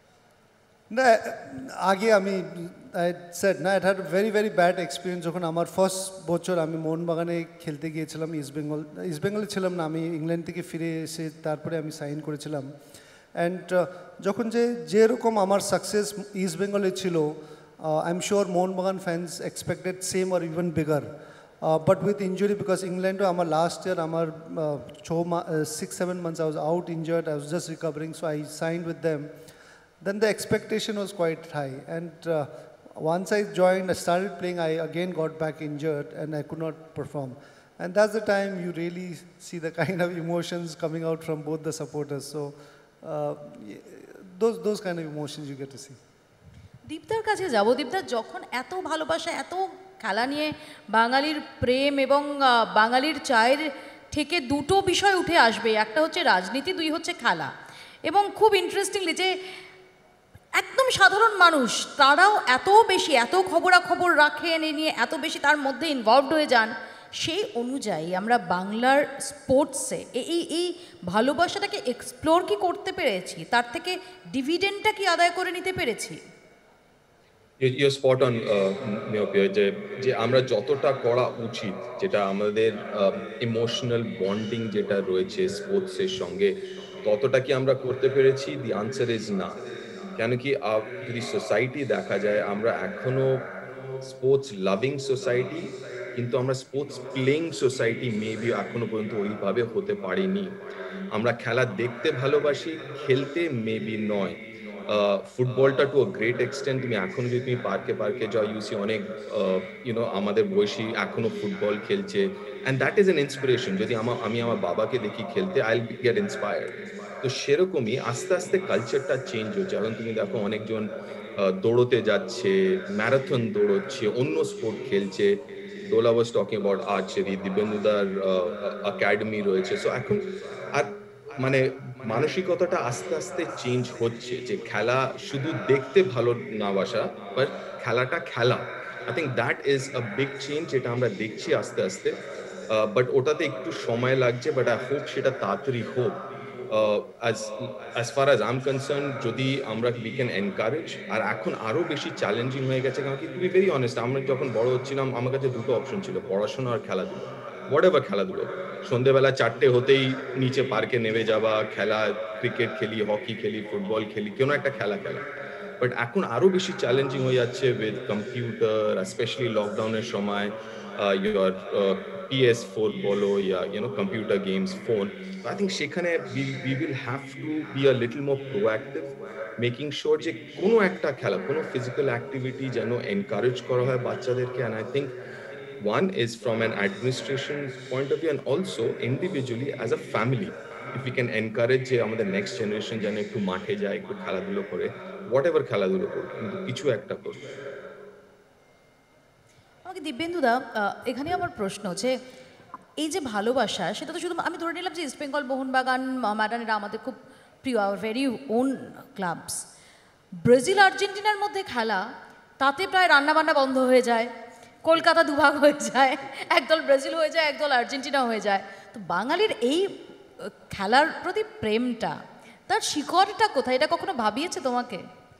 না, আগে আমি আই সেড না, it had very very bad experience যখন আমার ফার্স্ট বছর আমি মোহনবাগানে খেলতে গিয়েছিলাম, ইস্ট বেঙ্গল ইস্ট বেঙ্গলে ছিলাম না, আমি ইংল্যান্ড থেকে ফিরে এসে তারপরে আমি সাইন করেছিলাম। অ্যান্ড যখন যে যেরকম আমার সাকসেস ইস্ট বেঙ্গলে ছিল, I am sure Mohun Bagan fans expected same আর even bigger, but with injury, because ইংল্যান্ডও আমার লাস্ট ইয়ার আমার ছ six seven months I was out injured, I was just recovering, so I signed with them. Then the expectation was quite high, and uh, once I joined, I started playing, I again got back injured and I could not perform. And that's the time you really see the kind of emotions coming out from both the supporters. So uh, those, those kind of emotions you get to see. দীপদার কাছে যাব। দীপদার, যখন এত ভালোবাসা, এত খেলা নিয়ে বাঙালির প্রেম এবং আহ, বাঙালির চায়ের থেকে দুটো বিষয় উঠে আসবে, একটা হচ্ছে রাজনীতি, দুই হচ্ছে খেলা। এবং খুব ইন্টারেস্টিংলি যে একদম সাধারণ মানুষ তারাও এত বেশি এত খবরাখবর রাখেন এ নিয়ে, এত বেশি তার মধ্যে ইনভলভড হয়ে যান, সেই অনুযায়ী আমরা বাংলার স্পোর্টসে এই এই ভালোবাসাটাকে এক্সপ্লোর কি করতে পেরেছি, তার থেকে ডিভিডেন্ডটা কি আদায় করে নিতে পেরেছি? ইউ স্পট অন নিয়োপিয়া, যে যে আমরা যতটা করা উচিত, যেটা আমাদের ইমোশনাল বন্ডিং যেটা রয়েছে স্পোর্টসের সঙ্গে, ততটা কি আমরা করতে পেরেছি? দি আনসার ইজ না। কেন কি যদি সোসাইটি দেখা যায়, আমরা এখনো স্পোর্টস লাভিং সোসাইটি, কিন্তু আমরা স্পোর্টস প্লেইং সোসাইটি মেবি এখনো পর্যন্ত ওইভাবে হতে পারিনি। আমরা খেলা দেখতে ভালোবাসি, খেলতে মেবি নয়। ফুটবলটা টু আ গ্রেট এক্সটেন্ট, তুমি এখন যদি তুমি পার্কে পার্কে যাও, ইউসি অনেক ইউনো আমাদের বয়সী এখনো ফুটবল খেলছে, and that is an inspiration. যদি আমার আমি আমার বাবাকে দেখি খেলতে, আই উইল গেট ইন্সপায়ার্ড। তো সেরকমই আস্তে আস্তে কালচারটা চেঞ্জ হচ্ছে। এখন তুমি দেখো অনেকজন দৌড়তে যাচ্ছে, ম্যারাথন দৌড়চ্ছে, অন্য স্পোর্ট খেলছে। Dola was talking about archery, দিব্যেন্দুদার একাডেমি রয়েছে। সো এখন আর মানে মানসিকতাটা আস্তে আস্তে চেঞ্জ হচ্ছে, যে খেলা শুধু দেখতে ভালো না বাসা, বাট খেলাটা খেলা। I think that is a big change, যেটা আমরা দেখছি আস্তে আস্তে। বাট ওটাতে একটু সময় লাগছে, বাট আই হোপ সেটা তাড়াতাড়ি হোক। As as far as I am concern, যদি আমরা উই ক্যান এনকারেজ। আর এখন আরও বেশি চ্যালেঞ্জিং হয়ে গেছে, কারণ কি টু বি ভেরি অনেস্ট, আমরা যখন বড় হচ্ছিলাম আমার কাছে দুটো অপশন ছিল, পড়াশোনা আর খেলাধুলো, হোয়াট এভার খেলাধুলো। সন্ধ্যেবেলা চারটে হতেই নিচে পার্কে নেমে যাওয়া, খেলা, ক্রিকেট খেলি, হকি খেলি, ফুটবল খেলি, কোনো একটা খেলা খেলা। বাট এখন আরও বেশি চ্যালেঞ্জিং হয়ে যাচ্ছে উইথ কম্পিউটার, স্পেশালি লকডাউনের সময়, ইউর পি এস ফোর বলো, yeah you know computer games, phone. I think সেখানে we will have to be a little more proactive, making sure যে কোনো একটা খেলা, কোনো ফিজিক্যাল অ্যাক্টিভিটি যেন এনকারেজ করা হয় বাচ্চাদেরকে। And I think one is from an administration point of view, and also individually as a family, if we can encourage যে আমাদের next generation যেন একটু মাঠে যায়, একটু খেলাধুলো করে, whatever খেলাধুলো করুক, কিন্তু কিছু একটা করুক। আমাকে দিব্যেন্দুদা, এখানে আমার প্রশ্ন যে এই যে ভালোবাসা, সেটা তো শুধু আমি ধরে নিলাম যে ইস্ট বেঙ্গল, মোহনবাগান, মোহামেডান এরা আমাদের খুব প্রিয়, our very own clubs. Brazil আর্জেন্টিনার মধ্যে খেলা, তাতে প্রায় রান্নাবান্না বন্ধ হয়ে যায়, কলকাতা দুভাগ হয়ে যায়, একদল ব্রাজিল হয়ে যায়, একদল আর্জেন্টিনা হয়ে যায়। তো বাঙালির এই খেলার প্রতি প্রেমটা, তার শিকড়টা কোথায়, এটা কখনো ভাবিয়েছে তোমাকে?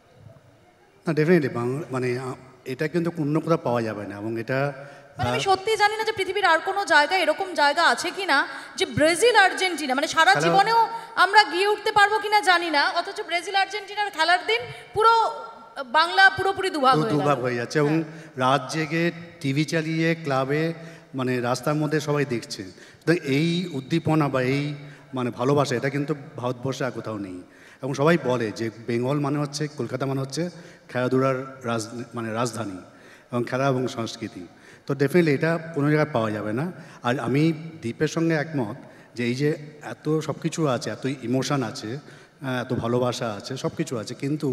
না, ডেফিনেটলি মানে এটা কিন্তু অন্য কোথাও পাওয়া যাবে না। এবং এটা মানে আমি সত্যি জানি না যে পৃথিবীর আর কোনো জায়গায় এরকম জায়গা আছে কিনা যে ব্রাজিল আর্জেন্টিনা, মানে সারা জীবনেও আমরা গিয়ে উঠতে পারবো কিনা জানি না, অথচ ব্রাজিল আর্জেন্টিনার খেলার দিন পুরো বাংলা পুরোপুরি দুভাগ হয়ে দুভাগ হয়ে যাচ্ছে। এবং রাত জেগে টিভি চালিয়ে ক্লাবে মানে রাস্তার মধ্যে সবাই দেখছে। তো এই উদ্দীপনা বা এই মানে ভালোবাসা, এটা কিন্তু ভারতবর্ষে আর কোথাও নেই। এবং সবাই বলে যে বেঙ্গল মানে হচ্ছে, কলকাতা মানে হচ্ছে খেলাধুলার রাজ মানে রাজধানী এবং খেলা এবং সংস্কৃতি। তো ডেফিনেটলি এটা কোনো জায়গায় পাওয়া যাবে না। আর আমি দীপের সঙ্গে একমত যে এই যে এত সব কিছু আছে, এত ইমোশান আছে, এত ভালোবাসা আছে, সব কিছু আছে, কিন্তু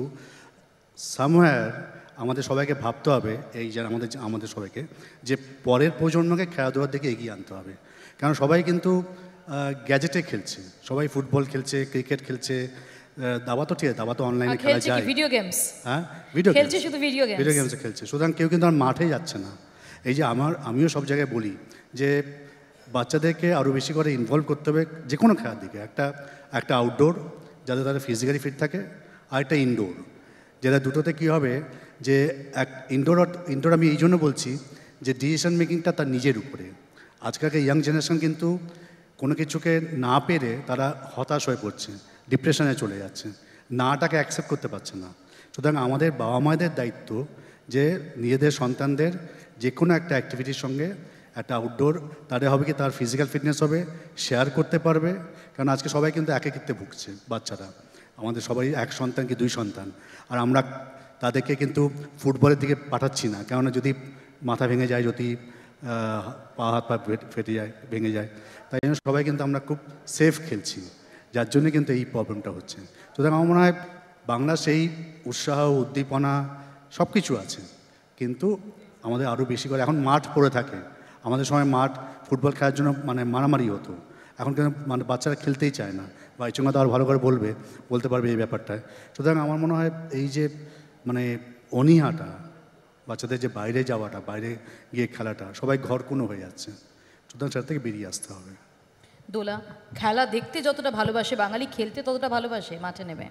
সামহার আমাদের সবাইকে ভাবতে হবে, এই যে আমাদের আমাদের সবাইকে যে পরের প্রজন্মকে খেলাধুলার দিকে এগিয়ে আনতে হবে। কারণ সবাই কিন্তু গ্যাজেটে খেলছে, সবাই ফুটবল খেলছে, ক্রিকেট খেলছে, দাবা তো ঠিক আছে, দাবা তো অনলাইনে খেলা যায়, ভিডিও গেমস, হ্যাঁ ভিডিও খেলছে, শুধু ভিডিও গেমস ভিডিও গেমসে খেলছে। সুতরাং কেউ কিন্তু আর মাঠেই যাচ্ছে না। এই যে আমার আমিও সব জায়গায় বলি যে বাচ্চাদেরকে আরও বেশি করে ইনভলভ করতে হবে যে কোনো খেলার দিকে। একটা একটা আউটডোর যাতে তারা ফিজিক্যালি ফিট থাকে, আর একটা ইনডোর, যেটা দুটোতে কী হবে যে এক ইনডোর ইনডোর আমি এই জন্য বলছি যে ডিসিশন মেকিংটা তার নিজের উপরে। আজকালকার ইয়াং জেনারেশন কিন্তু কোনো কিছুকে না পেরে তারা হতাশ হয়ে পড়ছে, ডিপ্রেশনে চলে যাচ্ছে, নাটাকে অ্যাকসেপ্ট করতে পারছে না। সুতরাং আমাদের বাবা মায়েদের দায়িত্ব যে নিজেদের সন্তানদের যে কোনো একটা অ্যাক্টিভিটির সঙ্গে একটা আউটডোর, তাদের হবে কি তার ফিজিক্যাল ফিটনেস হবে, শেয়ার করতে পারবে। কারণ আজকে সবাই কিন্তু একাকিত্বে ভুগছে বাচ্চারা, আমাদের সবাই এক সন্তান কি দুই সন্তান, আর আমরা তাদেরকে কিন্তু ফুটবলের দিকে পাঠাচ্ছি না। কেননা যদি মাথা ভেঙে যায়, যদি পা হাত পা ফেটে যায়, ভেঙে যায়, তাই জন্য সবাই কিন্তু আমরা খুব সেফ খেলছি, যার জন্য কিন্তু এই প্রবলেমটা হচ্ছে। সুতরাং আমার মনে হয় বাংলা সেই উৎসাহ, উদ্দীপনা সব কিছু আছে, কিন্তু আমাদের আরও বেশি করে এখন মাঠ পড়ে থাকে। আমাদের সময় মাঠ ফুটবল খেলার জন্য মানে মারামারি হতো, এখনকার মানে বাচ্চারা খেলতেই চায় না। বাইচুঙ্গা তো আর ভালো করে বলবে বলতে পারবে এই ব্যাপারটায়। সুতরাং আমার মনে হয় এই যে মানে অনীহাটা, বাচ্চাদের যে বাইরে যাওয়াটা, বাইরে গিয়ে খেলাটা, সবাই ঘরকুনো হয়ে যাচ্ছে। সুতরাং সেটা থেকে বেরিয়ে আসতে হবে। দোলা, খেলা দেখতে যতটা ভালোবাসে বাঙালি, খেলতে ততটা ভালোবাসে মাঠে নেমে।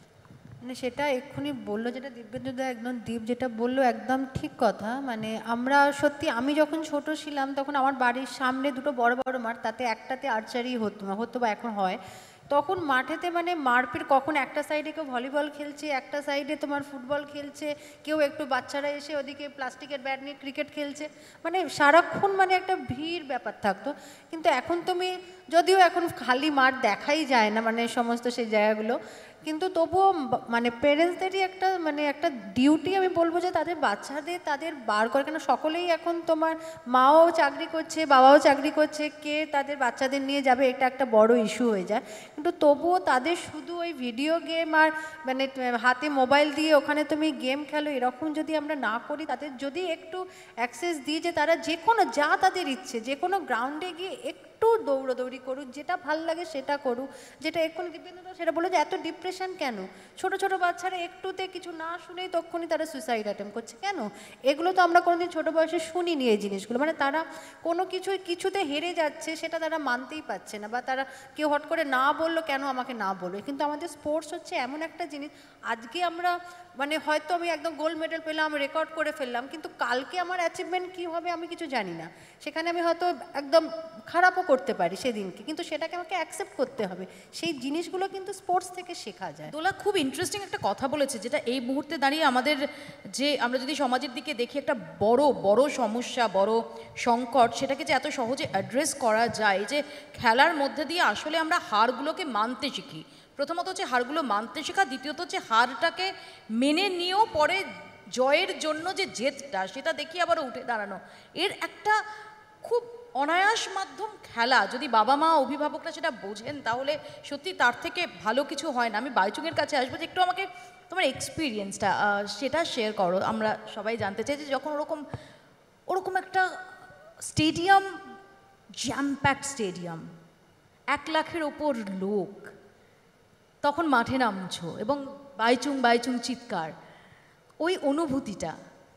মানে সেটা এক্ষুনি বললো যেটা দিব্যেন্দুদা, একদম দীপ যেটা বললো একদম ঠিক কথা। মানে আমরা সত্যি, আমি যখন ছোট ছিলাম তখন আমার বাড়ির সামনে দুটো বড় বড় মাঠ, তাতে একটাতে আর্চারি হতো না, হতো বা এখন হয়। তখন মাঠেতে মানে মারপিট, কখন একটা সাইডে কেউ ভলিবল খেলছে, একটা সাইডে তোমার ফুটবল খেলছে, কেউ একটু বাচ্চারা এসে ওদিকে প্লাস্টিকের ব্যাট নিয়ে ক্রিকেট খেলছে, মানে সারাক্ষণ মানে একটা ভিড় ব্যাপার থাকতো। কিন্তু এখন তুমি, যদিও এখন খালি মাঠ দেখাই যায় না মানে সমস্ত সেই জায়গাগুলো, কিন্তু তবুও মানে পেরেন্টসদেরই একটা মানে একটা ডিউটি আমি বলবো যে তাদের বাচ্চাদের তাদের বার করে, কেন সকলেই এখন তোমার মাও চাকরি করছে, বাবাও চাকরি করছে, কে তাদের বাচ্চাদের নিয়ে যাবে, এটা একটা বড় ইস্যু হয়ে যায়। কিন্তু তবুও তাদের শুধু ওই ভিডিও গেম আর মানে হাতে মোবাইল দিয়ে ওখানে তুমি গেম খেলো এরকম যদি আমরা না করি, তাদের যদি একটু অ্যাক্সেস দিই যে তারা যে কোনো যা তাদের ইচ্ছে যে কোনো গ্রাউন্ডে গিয়ে একটু দৌড়দৌড়ি করুক, যেটা ভাল লাগে সেটা করুক, যেটা এক্ষুনি দিব্যেন্দু সেটা বলে যে এত ডিপ্রেশন কেন, ছোট ছোট বাচ্চারা একটুতে কিছু না শুনেই তখনই তারা সুইসাইড অ্যাটেম্প করছে কেন? এগুলো তো আমরা কোনোদিন ছোটো বয়সে শুনিনি এই জিনিসগুলো। মানে তারা কোনো কিছু কিছুতে হেরে যাচ্ছে সেটা তারা মানতেই পারছে না, বা তারা কেউ হট করে না বললো কেন আমাকে না বলবে। কিন্তু আমাদের স্পোর্টস হচ্ছে এমন একটা জিনিস, আজকে আমরা মানে হয়তো আমি একদম গোল্ড মেডেল পেলাম, রেকর্ড করে ফেললাম, কিন্তু কালকে আমার অ্যাচিভমেন্ট কী হবে আমি কিছু জানি না, সেখানে আমি হয়তো একদম খারাপও করতে পারি সেদিনকে, কিন্তু সেটাকে আমাকে অ্যাকসেপ্ট করতে হবে। সেই জিনিসগুলো কিন্তু স্পোর্টস থেকে শেখা যায়। দোলা খুব ইন্টারেস্টিং একটা কথা বলেছে, যেটা এই মুহূর্তে দাঁড়িয়ে আমাদের, যে আমরা যদি সমাজের দিকে দেখি একটা বড় বড় সমস্যা, বড় সংকট, সেটাকে যে এত সহজে অ্যাড্রেস করা যায়, যে খেলার মধ্যে দিয়ে আসলে আমরা হারগুলোকে মানতে শিখি। প্রথমত হচ্ছে হারগুলো মানতে শেখা, দ্বিতীয়ত হচ্ছে হারটাকে মেনে নিয়েও পরে জয়ের জন্য যে জেদটা সেটা দেখিয়ে আবার উঠে দাঁড়ানো, এর একটা খুব অনায়াস মাধ্যম খেলা। যদি বাবা মা অভিভাবকরা সেটা বোঝেন তাহলে সত্যি তার থেকে ভালো কিছু হয় না। আমি বাইচুংয়ের কাছে আসবো যে একটু আমাকে তোমার এক্সপিরিয়েন্সটা সেটা শেয়ার করো। আমরা সবাই জানতে চাই যে যখন ওরকম ওরকম একটা স্টেডিয়াম, জ্যাম প্যাকড স্টেডিয়াম, এক লাখের ওপর লোক, তখন মাঠে নামছো এবং বাইচুং বাইচুং চিৎকার, ওই অনুভূতিটা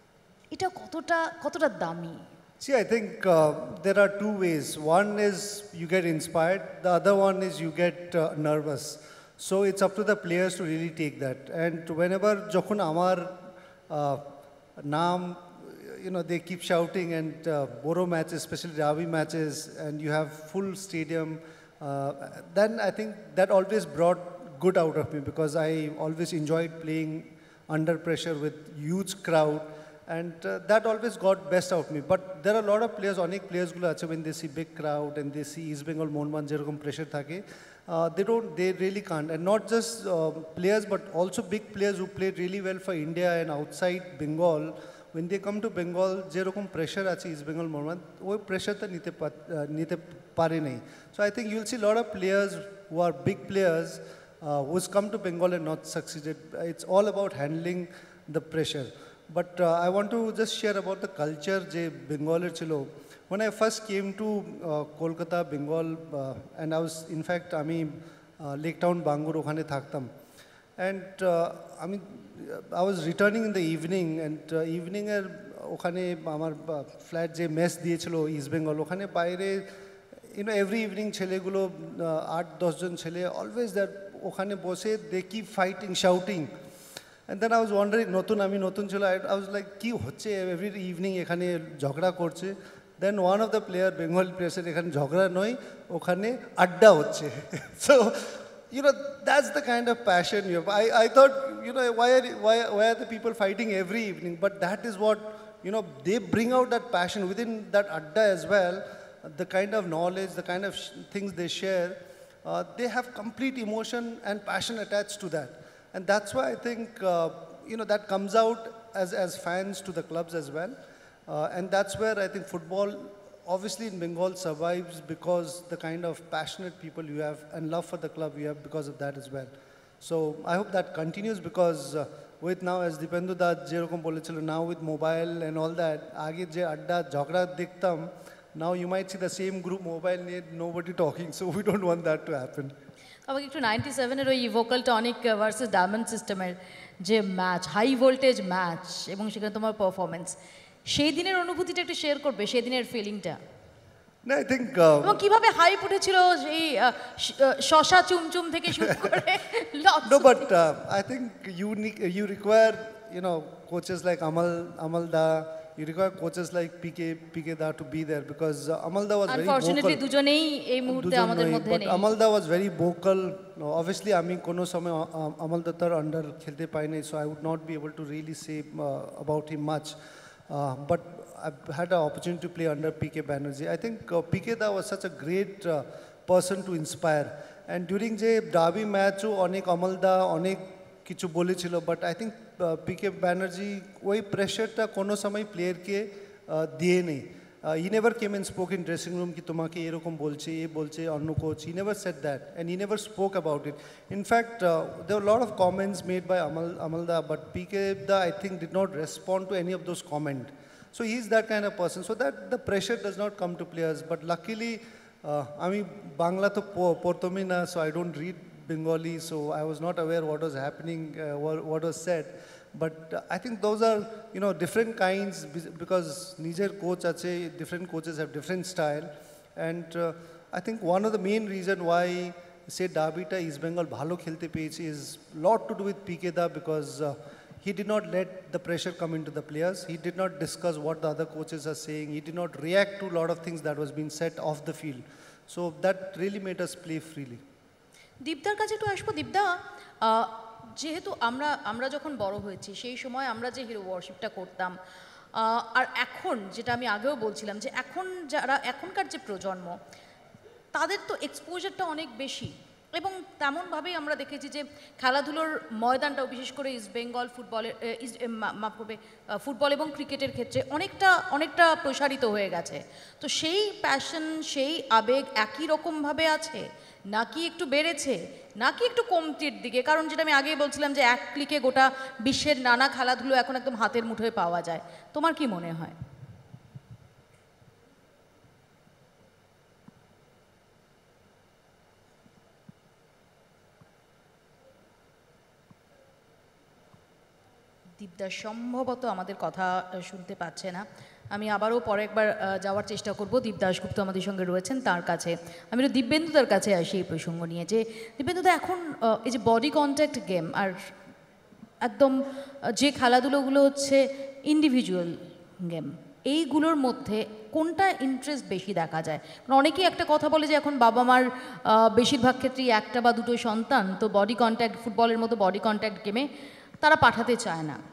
এটা কতটা কতটা দামি? See, I think uh, there are two ways. One is you get inspired. The other one is you get uh, nervous. So it's up to the players to really take that. And whenever Jokun Amar uh, Naam, you know, they keep shouting, and uh, Boro matches, especially Ravi matches, and you have full stadium, uh, then I think that always brought good out of me, because I always enjoyed playing under pressure with huge crowd. And uh, that always got best out of me. But there are a lot of players, onek players gulo ache, when they see big crowd and they see East Bengal Mohanbagan jerokom pressure thake, uh, they don't, they really can't. And not just uh, players, but also big players who played really well for India and outside Bengal. When they come to Bengal, jerokom pressure ache East Bengal Mohanbagan, ওই pressure ta nite nite pare nei. So I think you'll see a lot of players who are big players uh, who's come to Bengal and not succeeded. It's all about handling the pressure. But uh, I want to just share about the culture je Bengaler chilo. When I first came to uh, Kolkata, Bengal, uh, and I was, in fact, ami uh, Lake Town, Bangur, okhane thaktam. And uh, I mean, I was returning in the evening, and uh, evening er okhane amar flat je mess diye chilo East Bengal, okhane baire, you know, every evening chele gulo eight ten jon chele always that okhane bose, they keep fighting, shouting. And then I was wondering, notun ami notun chilo, I was like, ki hocche every evening ekhane jhogda korche. Then one of the player, Bengali players said, ekhane jhogda noi, okhane adda hocche. So, you know, that's the kind of passion you have. I, I thought, you know, why are, why, why are the people fighting every evening? But that is what, you know, they bring out that passion within that adda as well. The kind of knowledge, the kind of things they share, uh, they have complete emotion and passion attached to that. And that's why I think, uh, you know, that comes out as, as fans to the clubs as well. Uh, and that's where I think football, obviously in Bengal, survives, because the kind of passionate people you have and love for the club you have because of that as well. So I hope that continues, because uh, with now, as Dipendu da jerokom bolechilo, now with mobile and all that, age je adda jhogda dekhtam, Now you might see the same group mobile need nobody talking, so we don't want that to happen. আমাকে একটু ninety সেভেনের ওই vocal tonic versus diamond সিস্টেমের যে match, high voltage match, এবং সেখানে তোমার performance, সেই দিনের অনুভূতিটা একটু শেয়ার করবে, সেই দিনের ফিলিংটা, No, I think. Uh, এবং কিভাবে হাইপ উঠেছিল সেই আহ, শ- আহ, শশা চুমচুম থেকে শুরু করে lots No, of but uh, I think you need, you require, you know, coaches like Amal, Amal Da, you require coaches like P K, P K Da to be there, because uh, Amal Da was very unfortunately vocal. দুজনেই এই মুহূর্তে দুজন আমাদের নয়, মধ্যে but নেই। Amal Da was very vocal. No, obviously, আমি কোনো সময় uh, Amal Da তার under খেলতে পাই নাই, so I would not be able to really say uh, about him much. Uh, but I've had an opportunity to play under P K Banerjee. I think uh, P K Da was such a great uh, person to inspire. And during যে ডাবি ম্যাচও অনেক Amal Da অনেক কিছু বলেছিল, but I think P K Banerjee ওই প্রেশারটা কোনো সময় প্লেয়ারকে দিয়ে নেই। He never came and spoke in dressing room কি তোমাকে এরকম বলছে, এ বলছে অন্য coach, he never said that and he never spoke about it. In fact there lot of comments made by Amal Amal Da, but P K Da I think did not respond to any of those comments. So he is that kind of person, so that the pressure does not come to players. But luckily uh, আমি বাংলা তো পড়তমি না, so I don't read Bengali, so I was not aware what was happening, uh, what, what was said. But uh, I think those are, you know, different kinds, be- because nijer coach ache, different coaches have different style. And uh, I think one of the main reason why say Dabita East Bengal bhalo khelte peyeche is lot to do with P K Da, because uh, he did not let the pressure come into the players. He did not discuss what the other coaches are saying. He did not react to a lot of things that was being said off the field. So that really made us play freely. দীপদার কাছে একটু আসবো। দীপদা, আহ, যেহেতু আমরা আমরা যখন বড় হয়েছি সেই সময় আমরা যে হিরো ওয়ারশিপটা করতাম, আহ, আর এখন যেটা আমি আগেও বলছিলাম যে এখন যারা এখনকার যে প্রজন্ম, তাদের তো এক্সপোজারটা অনেক বেশি, এবং তেমনভাবেই আমরা দেখেছি যে খেলাধুলোর ময়দানটাও, বিশেষ করে ইস্ট বেঙ্গল ফুটবলের এ, ইস্ট এ, মা- মাফ করবে, আহ, ফুটবল এবং ক্রিকেটের ক্ষেত্রে অনেকটা অনেকটা প্রসারিত হয়ে গেছে। তো সেই প্যাশন, সেই আবেগ একই রকমভাবে আছে, নাকি একটু বেড়েছে, নাকি একটু কমতির দিকে? কারণ যেটা আমি আগেই বলছিলাম যে এক ক্লিকে গোটা বিশ্বের নানা খেলাধুলো এখন একদম হাতের মুঠোয় পাওয়া যায়। তোমার কি মনে হয়? দীপদা সম্ভবত আমাদের কথা আহ, শুনতে পাচ্ছে না। আমি আবারও পরে একবার আহ, যাওয়ার চেষ্টা করব। দীপ দাশগুপ্ত আমাদের সঙ্গে রয়েছেন, তার কাছে আমি একটু দিব্যেন্দুদার কাছে আসি এই প্রসঙ্গ নিয়ে, যে দিব্যেন্দুদা এখন আহ, এই যে বডি কন্ট্যাক্ট গেম আর একদম আহ, যে খেলাধুলোগুলো হচ্ছে ইন্ডিভিজুয়াল গেম, এইগুলোর মধ্যে কোনটা ইন্টারেস্ট বেশি দেখা যায়? কারণ অনেকেই একটা কথা বলে যে এখন বাবা মার আহ, বেশিরভাগ ক্ষেত্রেই একটা বা দুটো সন্তান, তো বডি কন্ট্যাক্ট, ফুটবলের মতো বডি কন্ট্যাক্ট গেমে তারা পাঠাতে চায় না।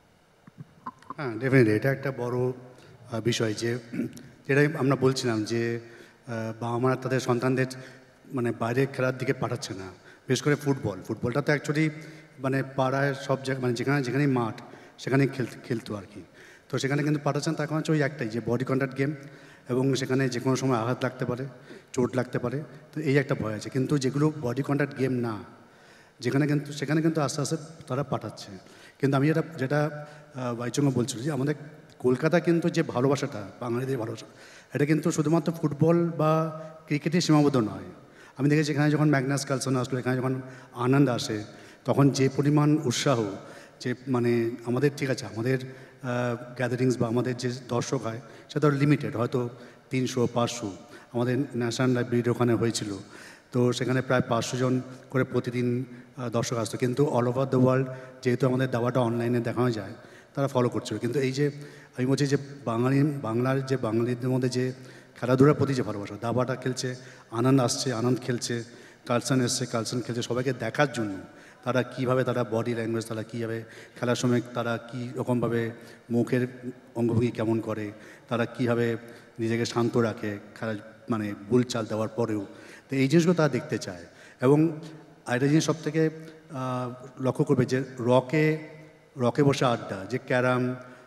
হ্যাঁ, ডেফিনেটলি এটা একটা বড় আহ, বিষয়, যে যেটাই আমরা বলছিলাম যে আহ, বাবা মারা তাদের সন্তানদের মানে বাইরে খেলার দিকে পাঠাচ্ছে না। বিশেষ করে ফুটবল ফুটবলটা তো অ্যাকচুয়ালি মানে পাড়ায় সব জায়গায়, মানে যেখানে যেখানেই মাঠ সেখানেই খেলতে খেলতো আর কি। তো সেখানে কিন্তু পাঠাচ্ছেন, তার কারণ হচ্ছে ওই একটাই, যে বডি কন্ট্যাক্ট গেম, এবং সেখানে যে কোনো সময় আঘাত লাগতে পারে, চোট লাগতে পারে, তো এই একটা ভয় আছে। কিন্তু যেগুলো বডি কন্ট্যাক্ট গেম না, যেখানে কিন্তু সেখানে কিন্তু আস্তে আস্তে তারা পাঠাচ্ছে। কিন্তু আমি যেটা যেটা বাইচঙ্গ বলছিল, যে আমাদের কলকাতা কিন্তু যে ভালোবাসাটা, বাঙালিদের ভালোবাসা, এটা কিন্তু শুধুমাত্র ফুটবল বা ক্রিকেটে সীমাবদ্ধ নয়। আমি দেখেছি এখানে যখন ম্যাগনাস কালসন আসলো, এখানে যখন আনন্দ আসে, তখন যে পরিমাণ উৎসাহ, যে মানে আমাদের ঠিক আছে, আমাদের গ্যাদারিংস বা আমাদের যে দর্শক হয় সেটা লিমিটেড, হয়তো তিনশো পাঁচশো। আমাদের ন্যাশনাল লাইব্রেরির ওখানে হয়েছিল, তো সেখানে প্রায় পাঁচশো জন করে প্রতিদিন দর্শক আসতো। কিন্তু অল ওভার দ্য ওয়ার্ল্ড যেহেতু আমাদের দাবাটা অনলাইনে দেখানো যায়, তারা ফলো করছিল। কিন্তু এই যে আমি বলছি যে বাঙালি বাংলার যে বাঙালিদের মধ্যে যে খেলাধুলার প্রতি যে ভালোবাসা, দাবাটা খেলছে, আনন্দ আসছে, আনন্দ খেলছে, কালসান এসছে, কালসান খেলছে, সবাইকে দেখার জন্য তারা কীভাবে তারা বডি ল্যাঙ্গুয়েজ, তারা কীভাবে খেলার সময় তারা কী রকমভাবে মুখের অঙ্গভঙ্গি কেমন করে, তারা কীভাবে নিজেকে শান্ত রাখে খেলা, মানে ভুল চাল দেওয়ার পরেও। তো এই জিনিসগুলো তারা দেখতে চায়। এবং আরেকটা জিনিস সব থেকে লক্ষ্য করবে, যে রকে রকে বসে আড্ডা, যে ক্যারাম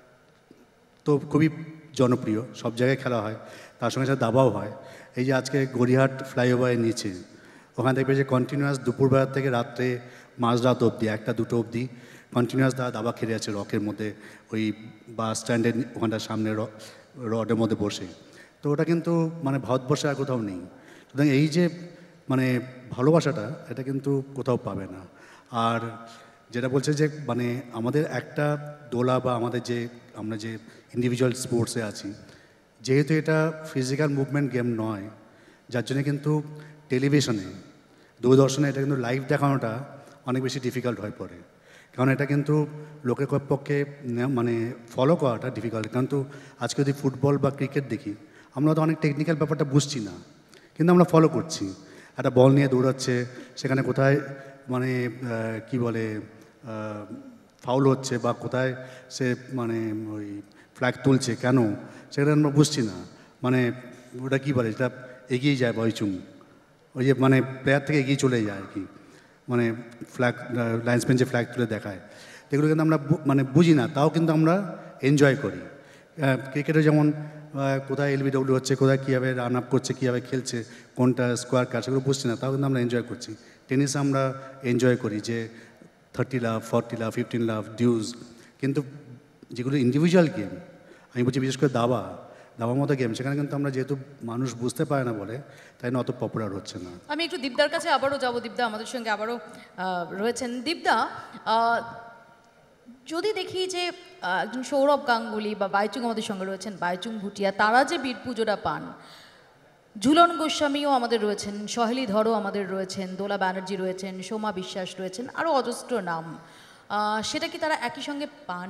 তো খুবই জনপ্রিয়, সব জায়গায় খেলা হয়, তার সঙ্গে সাথে দাবাও হয়। এই যে আজকে গড়িয়াহাট ফ্লাইওভারের নিচে ওখানে দেখবে যে কন্টিনিউয়াস দুপুরবেলা থেকে রাত্রে মাঝরাত অবধি, একটা দুটো অবধি কন্টিনিউয়াস তারা দাবা খেলে আছে রকের মধ্যে, ওই বাস স্ট্যান্ডের ওখানটার সামনে রডের মধ্যে বসে। তো ওটা কিন্তু মানে ভারতবর্ষে আর কোথাও নেই। সুতরাং এই যে মানে ভালোবাসাটা এটা কিন্তু কোথাও পাবে না। আর যেটা বলছে যে মানে আমাদের একটা দোলা বা আমাদের যে আমরা যে ইন্ডিভিজুয়াল স্পোর্টসে আছি, যেহেতু এটা ফিজিক্যাল মুভমেন্ট গেম নয়, যার জন্য কিন্তু টেলিভিশনে দূরদর্শনে এটা কিন্তু লাইভ দেখানোটা অনেক বেশি ডিফিকাল্ট হয়ে পড়ে। কারণ এটা কিন্তু লোকের পক্ষে নে- মানে ফলো করাটা ডিফিকাল্ট। কিন্তু আজকে যদি ফুটবল বা ক্রিকেট দেখি, আমরা তো অনেক টেকনিক্যাল ব্যাপারটা বুঝছি না, কিন্তু আমরা ফলো করছি। একটা বল নিয়ে দৌড়াচ্ছে, সেখানে কোথায় মানে আহ, কি বলে ফাউল হচ্ছে বা কোথায় সে মানে ওই ফ্ল্যাগ তুলছে কেন, সেটা আমরা বুঝছি না। মানে ওটা কী বলে, এটা এগিয়ে যায় বয়চুং, ওই যে মানে প্লেয়ার থেকে এগিয়ে চলে যায় আর কি, মানে ফ্ল্যাগ লাইন্সম্যান যে ফ্ল্যাগ তুলে দেখায়, এগুলো কিন্তু আমরা বু- মানে বুঝি না, তাও কিন্তু আমরা এনজয় করি। ক্রিকেটে যেমন আহ, কোথায় এলবিডব্লিউ হচ্ছে, কোথায় কীভাবে রান আপ করছে, কীভাবে খেলছে, কোনটা স্কোয়ার কাট, সেগুলো বুঝছি না, তাও কিন্তু আমরা এনজয় করছি। টেনিসে আমরা এনজয় করি যে thirty love, forty love, fifteen love, deuce. কিন্তু যেগুলো ইন্ডিভিজুয়াল গেম, আমি বলছি বিশেষ করে দাবা, দাবার মতো গেম, সেখানে কিন্তু আমরা যেহেতু মানুষ বুঝতে পারে না বলে, তাই না অত পপুলার হচ্ছে না। আমি একটু দীপদার কাছে আবারও যাব। দীপদা আমাদের সঙ্গে আবারও আহ, রয়েছেন। দীপদা, আহ, যদি দেখি যে আহ, একজন সৌরভ গাঙ্গুলি বা বাইচুং আমাদের সঙ্গে রয়েছেন, বাইচুং ভুটিয়া, তারা যে বীর পুজোটা পান, ঝুলন গোস্বামীও আমাদের রয়েছেন, সহেলি ধরও আমাদের রয়েছেন, দোলা ব্যানার্জি রয়েছেন, সোমা বিশ্বাস রয়েছেন, আরও অজস্র নাম, আহ, সেটা কি তারা একই সঙ্গে পান?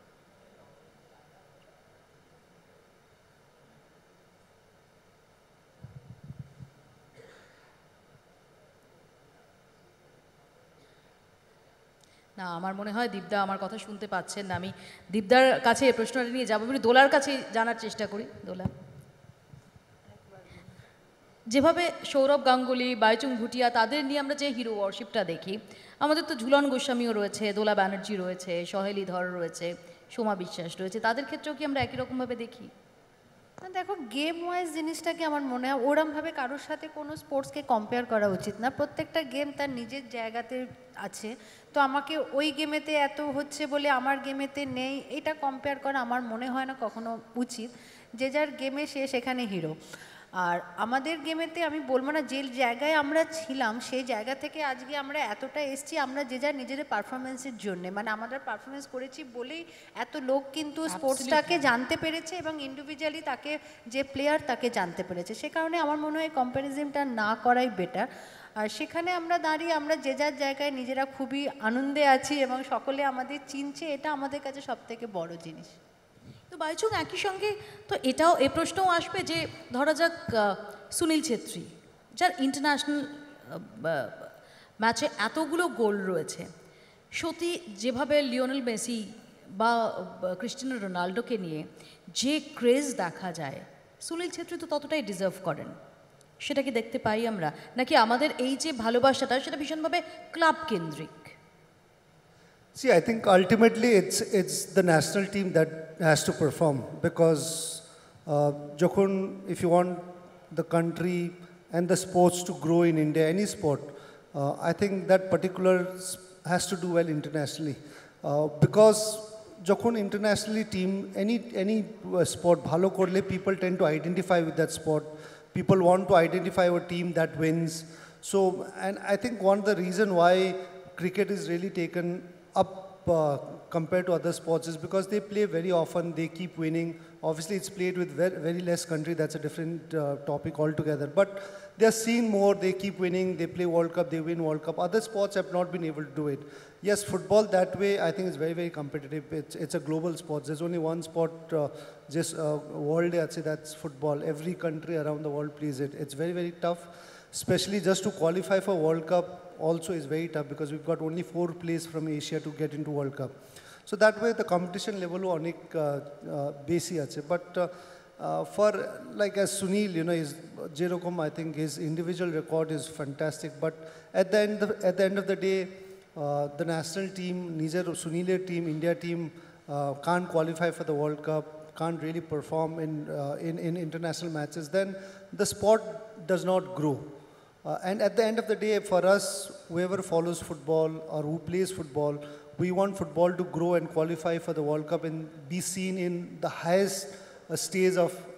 না, আমার মনে হয় দীপদা আমার কথা শুনতে পাচ্ছেন না। আমি দীপদার কাছে এই প্রশ্নটা নিয়ে যাবো, আমি দোলার কাছে জানার চেষ্টা করি। দোলা, যেভাবে সৌরভ গাঙ্গুলি, বাইচুং ভুটিয়া, তাদের নিয়ে আমরা যে হিরো ওয়ারশিপটা দেখি, আমাদের তো ঝুলন গোস্বামীও রয়েছে, দোলা ব্যানার্জি রয়েছে, সহেলি ধর রয়েছে, সোমা বিশ্বাস রয়েছে, তাদের ক্ষেত্রেও কি আমরা একই রকমভাবে দেখি? না, দেখো, গেম ওয়াইজ জিনিসটাকে আমার মনে হয় ওরমভাবে কারোর সাথে কোনো স্পোর্টসকে কম্পেয়ার করা উচিত না। প্রত্যেকটা গেম তার নিজের জায়গাতে আছে, তো আমাকে ওই গেমেতে এত হচ্ছে বলে আমার গেমেতে নেই, এটা কম্পেয়ার করা আমার মনে হয় না কখনো উচিত। যে যার গেমে সে সেখানে হিরো। আর আমাদের গেমেতে আমি বলবো না, যে জায়গায় আমরা ছিলাম সেই জায়গা থেকে আজকে আমরা এতটা এসছি, আমরা যে যার নিজেদের পারফরমেন্সের জন্য, মানে আমাদের পারফরমেন্স করেছি বলেই এত লোক কিন্তু স্পোর্টসটাকে জানতে পেরেছে এবং ইন্ডিভিজুয়ালি তাকে, যে প্লেয়ার তাকে জানতে পেরেছে। সে কারণে আমার মনে হয় কম্প্যারিজনটা না করাই বেটার। আর সেখানে আমরা দাঁড়িয়ে আমরা যে যার জায়গায় নিজেরা খুবই আনন্দে আছি এবং সকলে আমাদের চিনছে, এটা আমাদের কাছে সবথেকে বড় জিনিস। তো বাইচুং, একই সঙ্গে তো এটাও, এ প্রশ্নও আসবে যে ধরা যাক আহ, সুনীল ছেত্রী, যার ইন্টারন্যাশনাল ম্যাচে এতগুলো গোল রয়েছে, সত্যি যেভাবে লিওনেল মেসি বা বা ক্রিস্টিয়ানো রোনাল্ডোকে নিয়ে যে ক্রেজ দেখা যায়, সুনীল ছেত্রী তো ততটাই ডিজার্ভ করেন। সেটা কি দেখতে পাই আমরা, নাকি আমাদের এই যে ভালোবাসাটা সেটা ভীষণভাবে ক্লাব কেন্দ্রিক? See, I think ultimately it's, it's the national team that has to perform because uh, যখন, if you want the country and the sports to grow in India, any sport, uh, I think that particular s- has to do well internationally. Uh, because যখন internationally team, any, any uh, sport ভালো করলে, people tend to identify with that sport. People want to identify a team that wins. So, and I think one of the reason why cricket is really taken up uh, compared to other sports is because they play very often, they keep winning. Obviously, it's played with very, very less country, that's a different uh, topic altogether. But they're seen more, they keep winning, they play World Cup, they win World Cup. Other sports have not been able to do it. Yes, football that way, I think is very, very competitive. It's, it's a global sport. There's only one sport, uh, just uh, world, I'd say, that's football. Every country around the world plays it. It's very, very tough, especially just to qualify for World Cup also is very tough because we've got only four players from Asia to get into World Cup. So that way the competition level onik besi ache. But uh, uh, for like as Sunil, you know, is Jerokom, I think his individual record is fantastic. But at the end of, at the end of the day, uh, the national team, Niger Sunil team, India team uh, can't qualify for the World Cup, can't really perform in, uh, in, in international matches, then the sport does not grow. Uh, and at the end of the day, for us, whoever follows football or who plays football, we want football to grow and qualify for the World Cup and be seen in the highest uh, stage of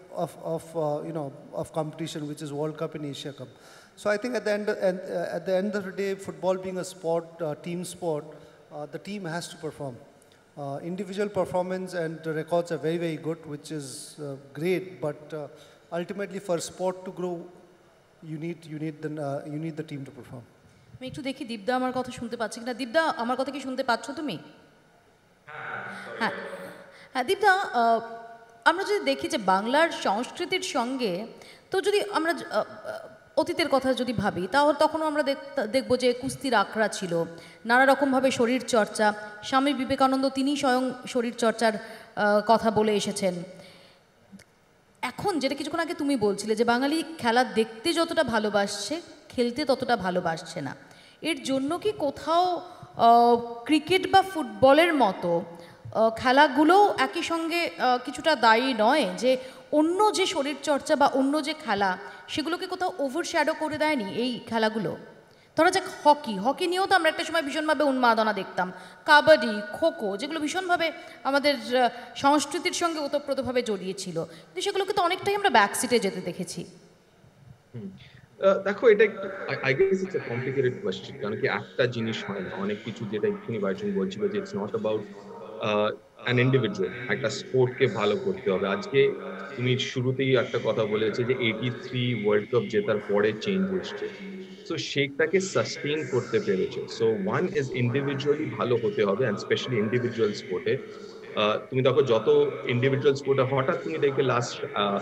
of, of uh, you know, of competition, which is World Cup and Asia Cup. So I think at the end, and, uh, at the end of the day, football being a sport, uh, team sport, uh, the team has to perform. Uh, individual performance and the records are very, very good, which is uh, great. But uh, ultimately, for sport to grow, you need you need the uh, you need the team to perform. আমি একটু দেখি দীপদা আমার কথা শুনতে পাচ্ছি কিনা। দীপদা আমার কথা কি শুনতে পাচ্ছ তুমি? হ্যাঁ হ্যাঁ দীপদা, আহ, আমরা যদি দেখি যে বাংলার সংস্কৃতির সঙ্গে, তো যদি আমরা আহ, অতীতের কথা যদি ভাবি, তাহলে তখনও আমরা দেখব যে কুস্তির আখড়া ছিল, নানা রকমভাবে শরীর চর্চা। স্বামী বিবেকানন্দ তিনি স্বয়ং শরীর চর্চার কথা বলে এসেছেন। এখন যেটা কিছুক্ষণ আগে তুমি বলছিলে যে বাঙালি খেলা দেখতে যতটা ভালোবাসছে, খেলতে ততটা ভালোবাসছে না, এর জন্য কি কোথাও ক্রিকেট বা ফুটবলের মতো খেলাগুলোও একই সঙ্গে কিছুটা দায়ী নয়, যে অন্য যে শরীরচর্চা বা অন্য যে খেলা সেগুলোকে কোথাও ওভারশ্যাডো করে দেয়নি এই খেলাগুলো? ধরা যাক হকি, হকি নিয়েও তো আমরা একটা সময় ভীষণভাবে উন্মাদনা দেখতাম, কাবাডি, খোখো, যেগুলো ভীষণভাবে আমাদের সংস্কৃতির সঙ্গে ওতপ্রোতভাবে জড়িয়েছিল, কিন্তু সেগুলোকে তো অনেকটাই আমরা ব্যাকসিটে যেতে দেখেছি। দেখো, এটা একটু I guess it's a complicated question, কারণ কি একটা জিনিস হয় না, অনেক কিছু, যেটা এক্ষুনি বাইচুং বলছিল যে it's not about an individual. একটা স্পোর্টকে ভালো করতে হবে। আজকে তুমি শুরুতেই একটা কথা বলেছে যে এইটি থ্রি ওয়ার্ল্ড কাপ জেতার পরে চেঞ্জ এসছে, সো সেটাকে সাস্টেইন করতে পেরেছে। সো ওয়ান ইজ ইন্ডিভিজুয়ালি ভালো হতে হবে, অ্যান্ড স্পেশালি ইন্ডিভিজুয়াল স্পোর্টে। তুমি দেখো যত ইন্ডিভিজুয়াল স্পোর্টে, হঠাৎ তুমি দেখবে লাস্ট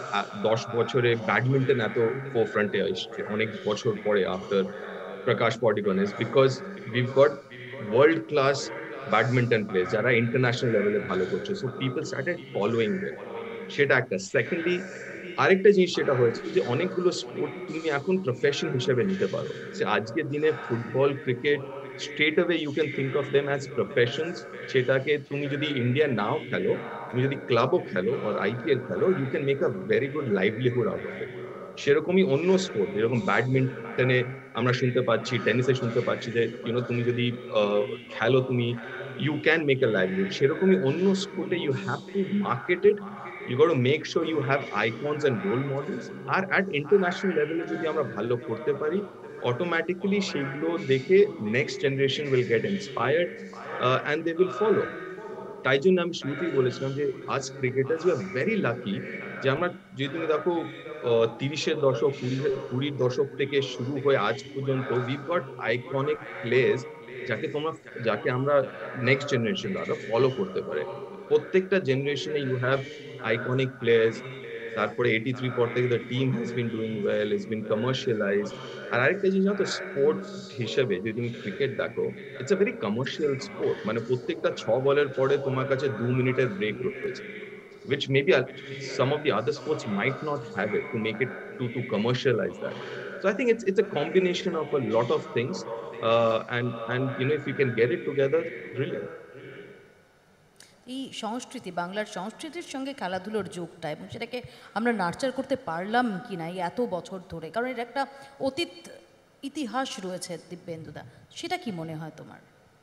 দশ বছরে ব্যাডমিন্টন এত ফোর ফ্রন্টে আসছে অনেক বছর পরে, after Prakash Padukone, is because we've got world class badminton players যারা ইন্টারন্যাশনাল লেভেলে ভালো করছে, so people started following them. সেটা একটা। সেকেন্ডলি আরেকটা জিনিস সেটা হয়েছে যে অনেকগুলো স্পোর্ট তুমি এখন প্রফেশন হিসেবে নিতে পারো। সে আজকের দিনে football, cricket, straight away you can think of them as professions. সেটাকে তুমি যদি ইন্ডিয়া নাও খেলো, তুমি যদি ক্লাবও খেলো আর আইপিএল খেলো, you can make a very good livelihood out of it. সেরকমই অন্য স্পোর্ট, যেরকম ব্যাডমিন্টনে আমরা শুনতে পাচ্ছি, টেনিসে শুনতে পাচ্ছি যে ইউনো তুমি যদি খেলো, তুমি you can make a livelihood. সেরকমই অন্য স্পোর্টে you have to market it, you got to make sure you have icons and role models. আর at international level যদি আমরা ভালো করতে পারি, automatically সেগুলো দেখে next generation will get inspired uh, and they will follow. তাই জন্য আমি শুরুতেই বলেছিলাম যে আজ cricketers we are very lucky যে আমরা, যদি তুমি দেখো তিরিশের দশক, কুড়ি কুড়ির দশক থেকে শুরু হয়ে আজ পর্যন্ত উইভ গট আইকনিক প্লেয়ার্স যাকে তোমরা যাকে আমরা নেক্সট জেনারেশন দ্বারা ফলো করতে পারে। প্রত্যেকটা জেনারেশনে ইউ হ্যাভ আইকনিক প্লেয়ার্স। তারপরে এইটি থ্রি পর থেকে the team has been doing well, is been commercialised. আর আরেকটা জিনিস জানো তো, স্পোর্ট হিসেবে যদি তুমি ক্রিকেট দেখো, it's a very commercial sport. মানে প্রত্যেকটা ছ বলের পরে তোমার কাছে দু মিনিটের ব্রেক রয়েছে, which maybe some of the other sports might not have it to make it to to commercialize that. So I think it's it's a combination of a lot of things, uh, and and you know if you can get it together, brilliant. এই সংস্কৃতি, বাংলার সংস্কৃতির সঙ্গে খেলাধুলোর যোগটা, এবং সেটাকে আমরা নার্চার করতে পারলাম কি না এই এত বছর ধরে, কারণ এর একটা অতীত ইতিহাস রয়েছে দিব্যেন্দুদা, সেটা কি মনে হয় তোমার?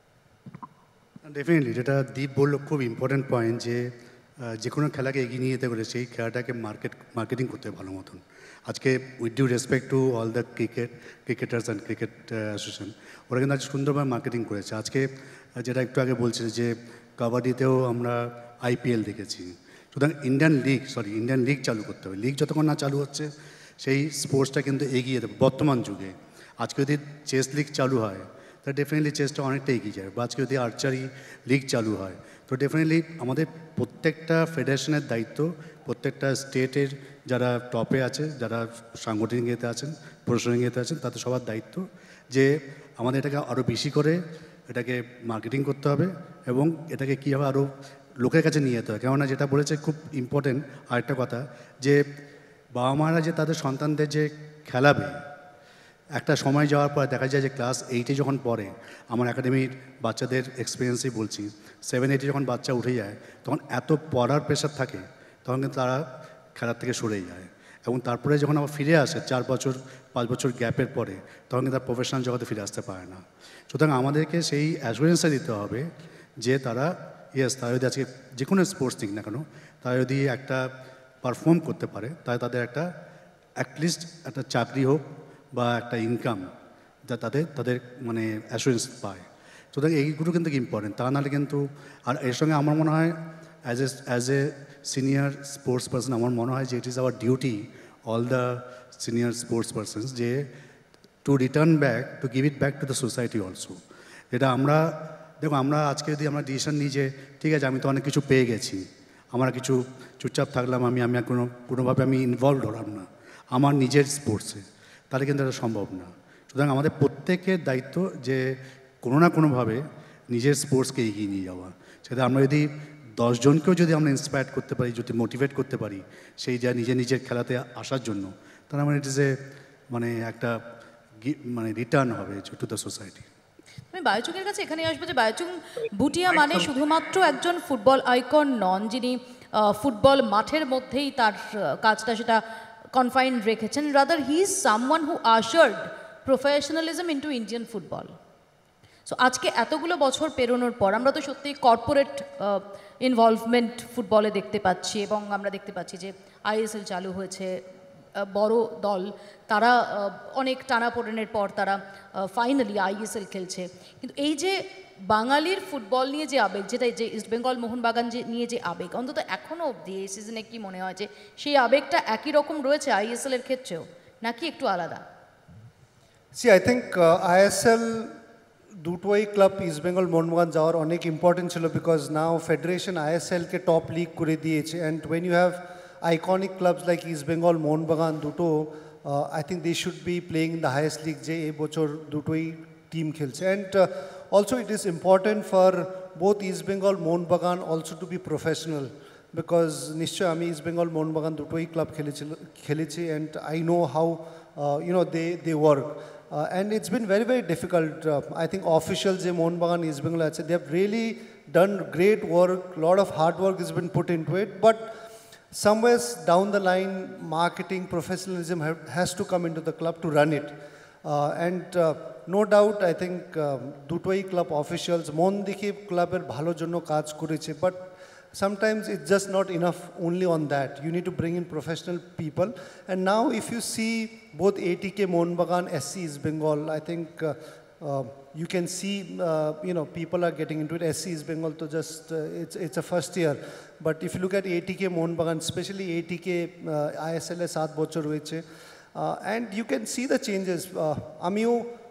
ডেফিনেটলি, যেটা দীপ বললো খুব ইম্পর্টেন্ট পয়েন্ট, যে যে কোনো খেলাকে এগিয়ে নিয়ে যেতে গেলে সেই খেলাটাকে মার্কেট মার্কেটিং করতে হবে ভালো মতন। আজকে with due respect to all the cricket cricketers and cricket association, ওরা কিন্তু আজ সুন্দরভাবে মার্কেটিং করেছে। আজকে যেটা একটু আগে বলছিল যে কাবাডিতেও আমরা আইপিএল দেখেছি, সুতরাং Indian league sorry Indian league চালু করতে হবে। লিগ যতক্ষণ না চালু হচ্ছে সেই স্পোর্টসটা কিন্তু এগিয়ে দেবে বর্তমান যুগে। আজকে যদি চেস লিগ চালু হয়, তা ডেফিনেটলি চেসটা অনেকটা এগিয়ে যাবে। বা আজকে যদি আর্চারি লিগ চালু হয়, তো ডেফিনেটলি আমাদের প্রত্যেকটা ফেডারেশনের দায়িত্ব, প্রত্যেকটা স্টেটের যারা টপে আছে, যারা সাংগঠনিক ইয়েতে আছেন, প্রশাসনিক ইয়েতে আছেন, তাদের সবার দায়িত্ব যে আমাদের এটাকে আরও বেশি করে এটাকে মার্কেটিং করতে হবে, এবং এটাকে কীভাবে আরও লোকের কাছে নিয়ে যেতে হবে। কেননা যেটা বলেছে খুব ইম্পর্টেন্ট আরেকটা কথা, যে বাবা মারা যে তাদের সন্তানদের যে খেলাবে, একটা সময় যাওয়ার পর দেখা যায় যে ক্লাস এইটে যখন পড়ে, আমার একাডেমির বাচ্চাদের এক্সপিরিয়েন্সই বলছি, সেভেন এইটে যখন বাচ্চা উঠে যায়, তখন এত পড়ার প্রেশার থাকে, তখন কিন্তু তারা খেলার থেকে সরে যায়। এবং তারপরে যখন আবার ফিরে আসে চার বছর পাঁচ বছর গ্যাপের পরে, তখন কিন্তু তার প্রফেশনাল জগতে ফিরে আসতে পারে না। সুতরাং আমাদেরকে সেই অ্যাসুরেন্সটা দিতে হবে যে তারা ইয়েস, তারা যদি আজকে যে কোনো স্পোর্টস দিক না কেন, তারা যদি একটা পারফর্ম করতে পারে তাহলে তাদের একটা অ্যাটলিস্ট একটা চাকরি হোক বা একটা ইনকাম যা তাদের তাদের মানে অ্যাসুরেন্স পায়। সুতরাং এইগুলো কিন্তু ইম্পর্টেন্ট, তা নাহলে কিন্তু। আর এর সঙ্গে আমার মনে হয় as a as a senior sports person আমার মনে হয় যে it is our duty all the senior sports persons যে to return back to give it back to the society also. যেটা আমরা দেখো আমরা আজকে যদি আমরা ডিসিশন নিই যে ঠিক আছে আমি তো অনেক কিছু পেয়ে গেছি, আমরা কিছু চুপচাপ থাকলাম, আমি আমি আর কোনো কোনোভাবে আমি ইনভলভ হলাম না আমার নিজের স্পোর্টসে, তাহলে কিন্তু এটা সম্ভব না। সুতরাং আমাদের প্রত্যেকের দায়িত্ব যে কোনো না কোনোভাবে নিজের স্পোর্টসকে এগিয়ে নিয়ে যাওয়া। সেটা আমরা যদি দশজনকেও যদি আমরা ইন্সপায়ার করতে পারি, যদি মোটিভেট করতে পারি সেই যা নিজের নিজের খেলাতে আসার জন্য, তাহলে আমার ইট ইজ এ মানে একটা মানে রিটার্ন হবে টু দ্য সোসাইটি। আমি বায়োচুংয়ের কাছে এখানে আসবো যে বায়োচুং ভুটিয়া মানে শুধুমাত্র একজন ফুটবল আইকন নন, যিনি ফুটবল মাঠের মধ্যেই তার কাজটা সেটা কনফাইন রেখেছেন, rather he is someone who ushered professionalism into Indian football. So আজকে এতগুলো বছর পেরোনোর পর আমরা তো সত্যি কর্পোরেট ইনভলভমেন্ট ফুটবলে দেখতে পাচ্ছি, এবং আমরা দেখতে পাচ্ছি যে আইএসএল চালু হয়েছে, বড় দল তারা অনেক টানাপোড়েনের পর তারা ফাইনালি আইএসএল খেলছে। কিন্তু এই যে বাঙালির ফুটবল নিয়ে যে আবেগ, যেটা যে ইস্টবেঙ্গল মোহনবাগান যে নিয়ে যে আবেগ, অন্তত এখনও অবধি এই সিজনে কি মনে হয় যে সেই আবেগটা একই রকম রয়েছে আইএসএল এর ক্ষেত্রেও, নাকি একটু আলাদা? সি আই থিঙ্ক আইএসএল দুটোই ক্লাব ইস্টবেঙ্গল মোহনবাগান যাওয়ার অনেক ইম্পর্টেন্ট ছিল, বিকজ নাও ফেডারেশন আইএসএলকে টপ লিগ করে দিয়েছে। And when you have iconic clubs like East Bengal, Mohunbagan, দুটো uh, I think they should be playing in the highest league যে এই বছর দুটোই টিম খেলছে। And uh, also it is important for both East Bengal, Mohunbagan also to be professional, because নিশ্চয় আমি East Bengal, Mohunbagan দুটোই club খেলেছিল খেলেছি and I know how uh, you know they they work. Uh, and it's been very very difficult. Uh, I think officials যে Mohunbagan, East Bengal আছে, they have really done great work, lot of hard work has been put into it, but somewhere down the line, marketing, professionalism have, has to come into the club to run it. Uh, and uh, no doubt, I think, dutoi uh, club officials, mon dekhe club er bhalo jonno kaj koreche, but sometimes it's just not enough only on that. You need to bring in professional people. And now if you see both A T K, Mohunbagan, S C East Bengal, I think uh, uh, you can see, uh, you know, people are getting into it. S C East Bengal to just, uh, it's, it's a first year. But if you look at A T K, Mohunbagan, especially A T K, uh, I S L এ সাত বছর হয়েছে, and you can see the changes. Uh, আমিও,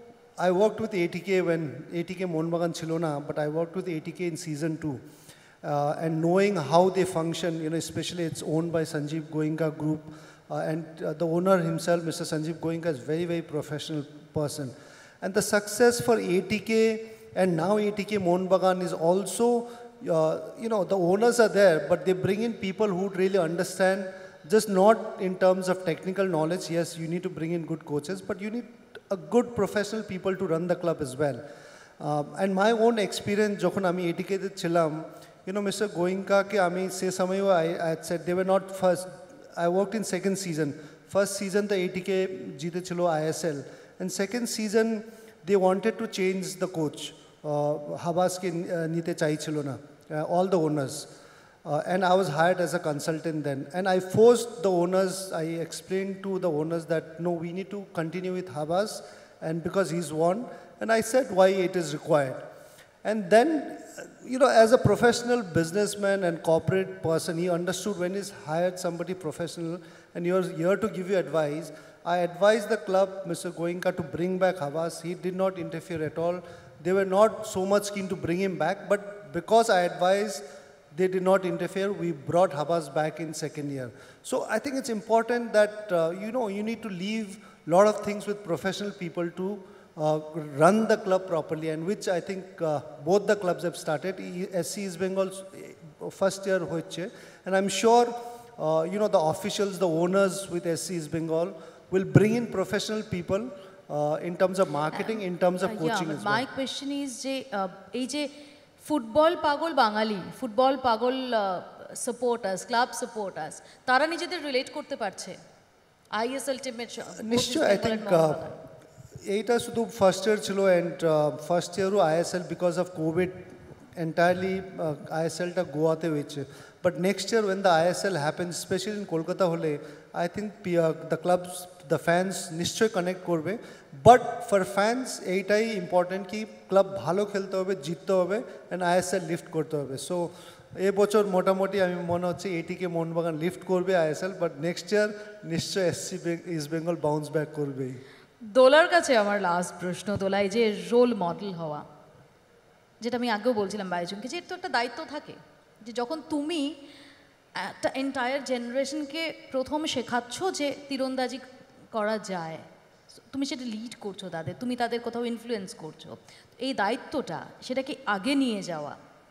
I worked with A T K when A T K Mohunbagan ছিল না, but I worked with A T K in season two. Uh, and knowing how they function, you know, especially it's owned by Sanjeev Goenka Group, uh, and uh, the owner himself, Mister Sanjeev Goenka, is very, very professional person. And the success for A T K and now A T K Mohunbagan is also, uh, you know, the owners are there, but they bring in people who really understand, just not in terms of technical knowledge. Yes, you need to bring in good coaches, but you need a good professional people to run the club as well. Uh, and my own experience, যখন আমি A T K তে ছিলাম, you know, Mister Goenka ke আমি সে সময়ও I, I had said they were not first. I worked in second season. First season the A T K জিতে ছিল I S L. And second season, they wanted to change the coach. Habasকে নিতে চাইছিল না, all the owners. Uh, and I was hired as a consultant then. And I forced the owners, I explained to the owners that, no, we need to continue with Habas, and because he's won. And I said why it is required. And then, you know, as a professional businessman and corporate person, he understood when he's hired somebody professional and you're here to give you advice. I advised the club, Mister Goenka, to bring back Habas. He did not interfere at all. They were not so much keen to bring him back, but because I advised, they did not interfere. We brought Habas back in second year. So I think it's important that, uh, you know, you need to leave a lot of things with professional people to uh, run the club properly, and which I think uh, both the clubs have started. S C East Bengal's first year hoche, and I'm sure, uh, you know, the officials, the owners with S C East Bengal will bring in professional people uh, in terms of marketing, in terms of uh, coaching yeah, as well. My question is যে এই যে football পাগল বাঙালি, football পাগল supporters, club supporters, তারা নিজেদের relate করতে পারছে আইএসএল টিমের? নিশ্চয়, আই থিঙ্ক এইটা শুধু ফার্স্ট ইয়ার ছিল, অ্যান্ড ফার্স্ট ইয়ারও ISL because of covid entirely uh, I S L টা গোয়াতে হয়েছে but next year when the I S L happens especially in Kolkata হলে I think uh, the clubs the fans নিশ্চয় connect করবে but for fans এইটাই important কি club ভালো খেলতে হবে জিততে হবে and I S L lift করতে হবে so এই বছর মোটামুটি আমি মনে হচ্ছে এটিকে মোহনবাগান লিফট করবে I S L but next year নিশ্চয় SC East Bengal bounce back করবেই দোলার কাছে আমার লাস্ট প্রশ্ন দোলা এই যে রোল মডেল হওয়া যেটা আমি আগেও বলছিলাম বাইজুনকে যে এর তো একটা দায়িত্ব থাকে যে যখন তুমি একটা এন্টায়ার জেনারেশনকে প্রথম শেখাচ্ছ যে তীরন্দাজি করা যায় তুমি সেটা লিড করছো তাদের তুমি তাদের কোথাও ইনফ্লুয়েন্স করছো এই দায়িত্বটা সেটাকে আগে নিয়ে যাওয়া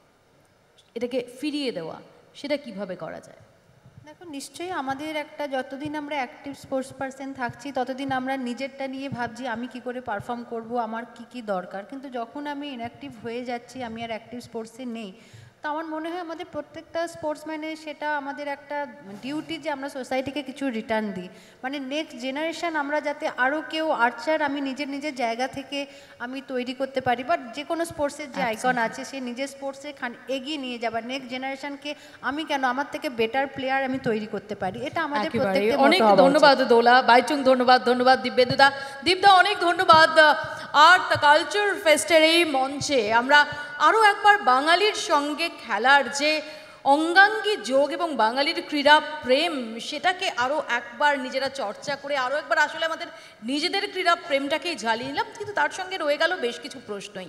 এটাকে ফিরিয়ে দেওয়া সেটা কিভাবে করা যায় দেখো নিশ্চয়ই আমাদের একটা যতদিন আমরা অ্যাক্টিভ স্পোর্টস পারসন থাকছি ততদিন আমরা নিজেরটা নিয়ে ভাবছি আমি কি করে পারফর্ম করব আমার কি কি দরকার কিন্তু যখন আমি ইনঅ্যাক্টিভ হয়ে যাচ্ছি আমি আর অ্যাক্টিভ স্পোর্টসে নেই তো আমার মনে হয় আমাদের প্রত্যেকটা স্পোর্টসম্যানের সেটা আমাদের একটা ডিউটি যে আমরা সোসাইটিকে কিছু রিটার্ন দিই মানে নেক্সট জেনারেশন আমরা যাতে আরও কেউ আর্চার আমি নিজের নিজের জায়গা থেকে আমি তৈরি করতে পারি বাট যে কোনো স্পোর্টসের যে আইকন আছে সে নিজের স্পোর্টসে খান এগিয়ে নিয়ে যাবার নেক্সট জেনারেশনকে আমি কেন আমার থেকে বেটার প্লেয়ার আমি তৈরি করতে পারি এটা আমাদের প্রত্যেকটা অনেক ধন্যবাদ দোলা বাইচুং ধন্যবাদ ধন্যবাদ দিব্যেন্দুদা দীপদা অনেক ধন্যবাদ আর্ট দ্য কালচার ফেস্টের এই মঞ্চে আমরা আরও একবার বাঙালির সঙ্গে খেলার যে অঙ্গাঙ্গী যোগ এবং বাঙালির ক্রীড়া প্রেম সেটাকে আরও একবার নিজেরা চর্চা করে আরও একবার আসলে আমাদের নিজেদের ক্রীড়া প্রেমটাকেই ঝালিয়ে নিলাম কিন্তু তার সঙ্গে রয়ে গেল বেশ কিছু প্রশ্নই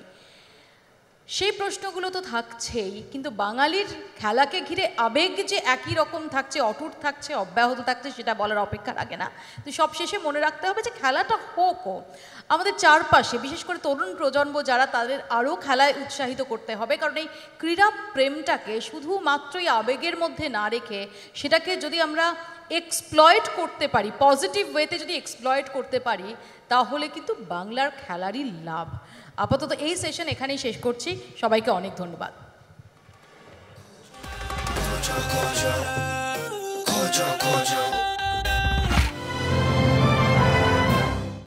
সেই প্রশ্নগুলো তো থাকছেই কিন্তু বাঙালির খেলাকে ঘিরে আবেগ যে একই রকম থাকছে অটুট থাকছে অব্যাহত থাকছে সেটা বলার অপেক্ষা রাখে না তো সবশেষে মনে রাখতে হবে যে খেলাটা হোকও আমাদের চারপাশে বিশেষ করে তরুণ প্রজন্ম যারা তাদের আরও খেলায় উৎসাহিত করতে হবে কারণ এই ক্রীড়া প্রেমটাকে শুধুমাত্রই আবেগের মধ্যে না রেখে সেটাকে যদি আমরা এক্সপ্লয়েট করতে পারি পজিটিভ ওয়েতে যদি এক্সপ্লয়েট করতে পারি তাহলে কিন্তু বাংলার খেলারই লাভ আপাতত এই সেশন এখানেই শেষ করছি সবাইকে অনেক ধন্যবাদ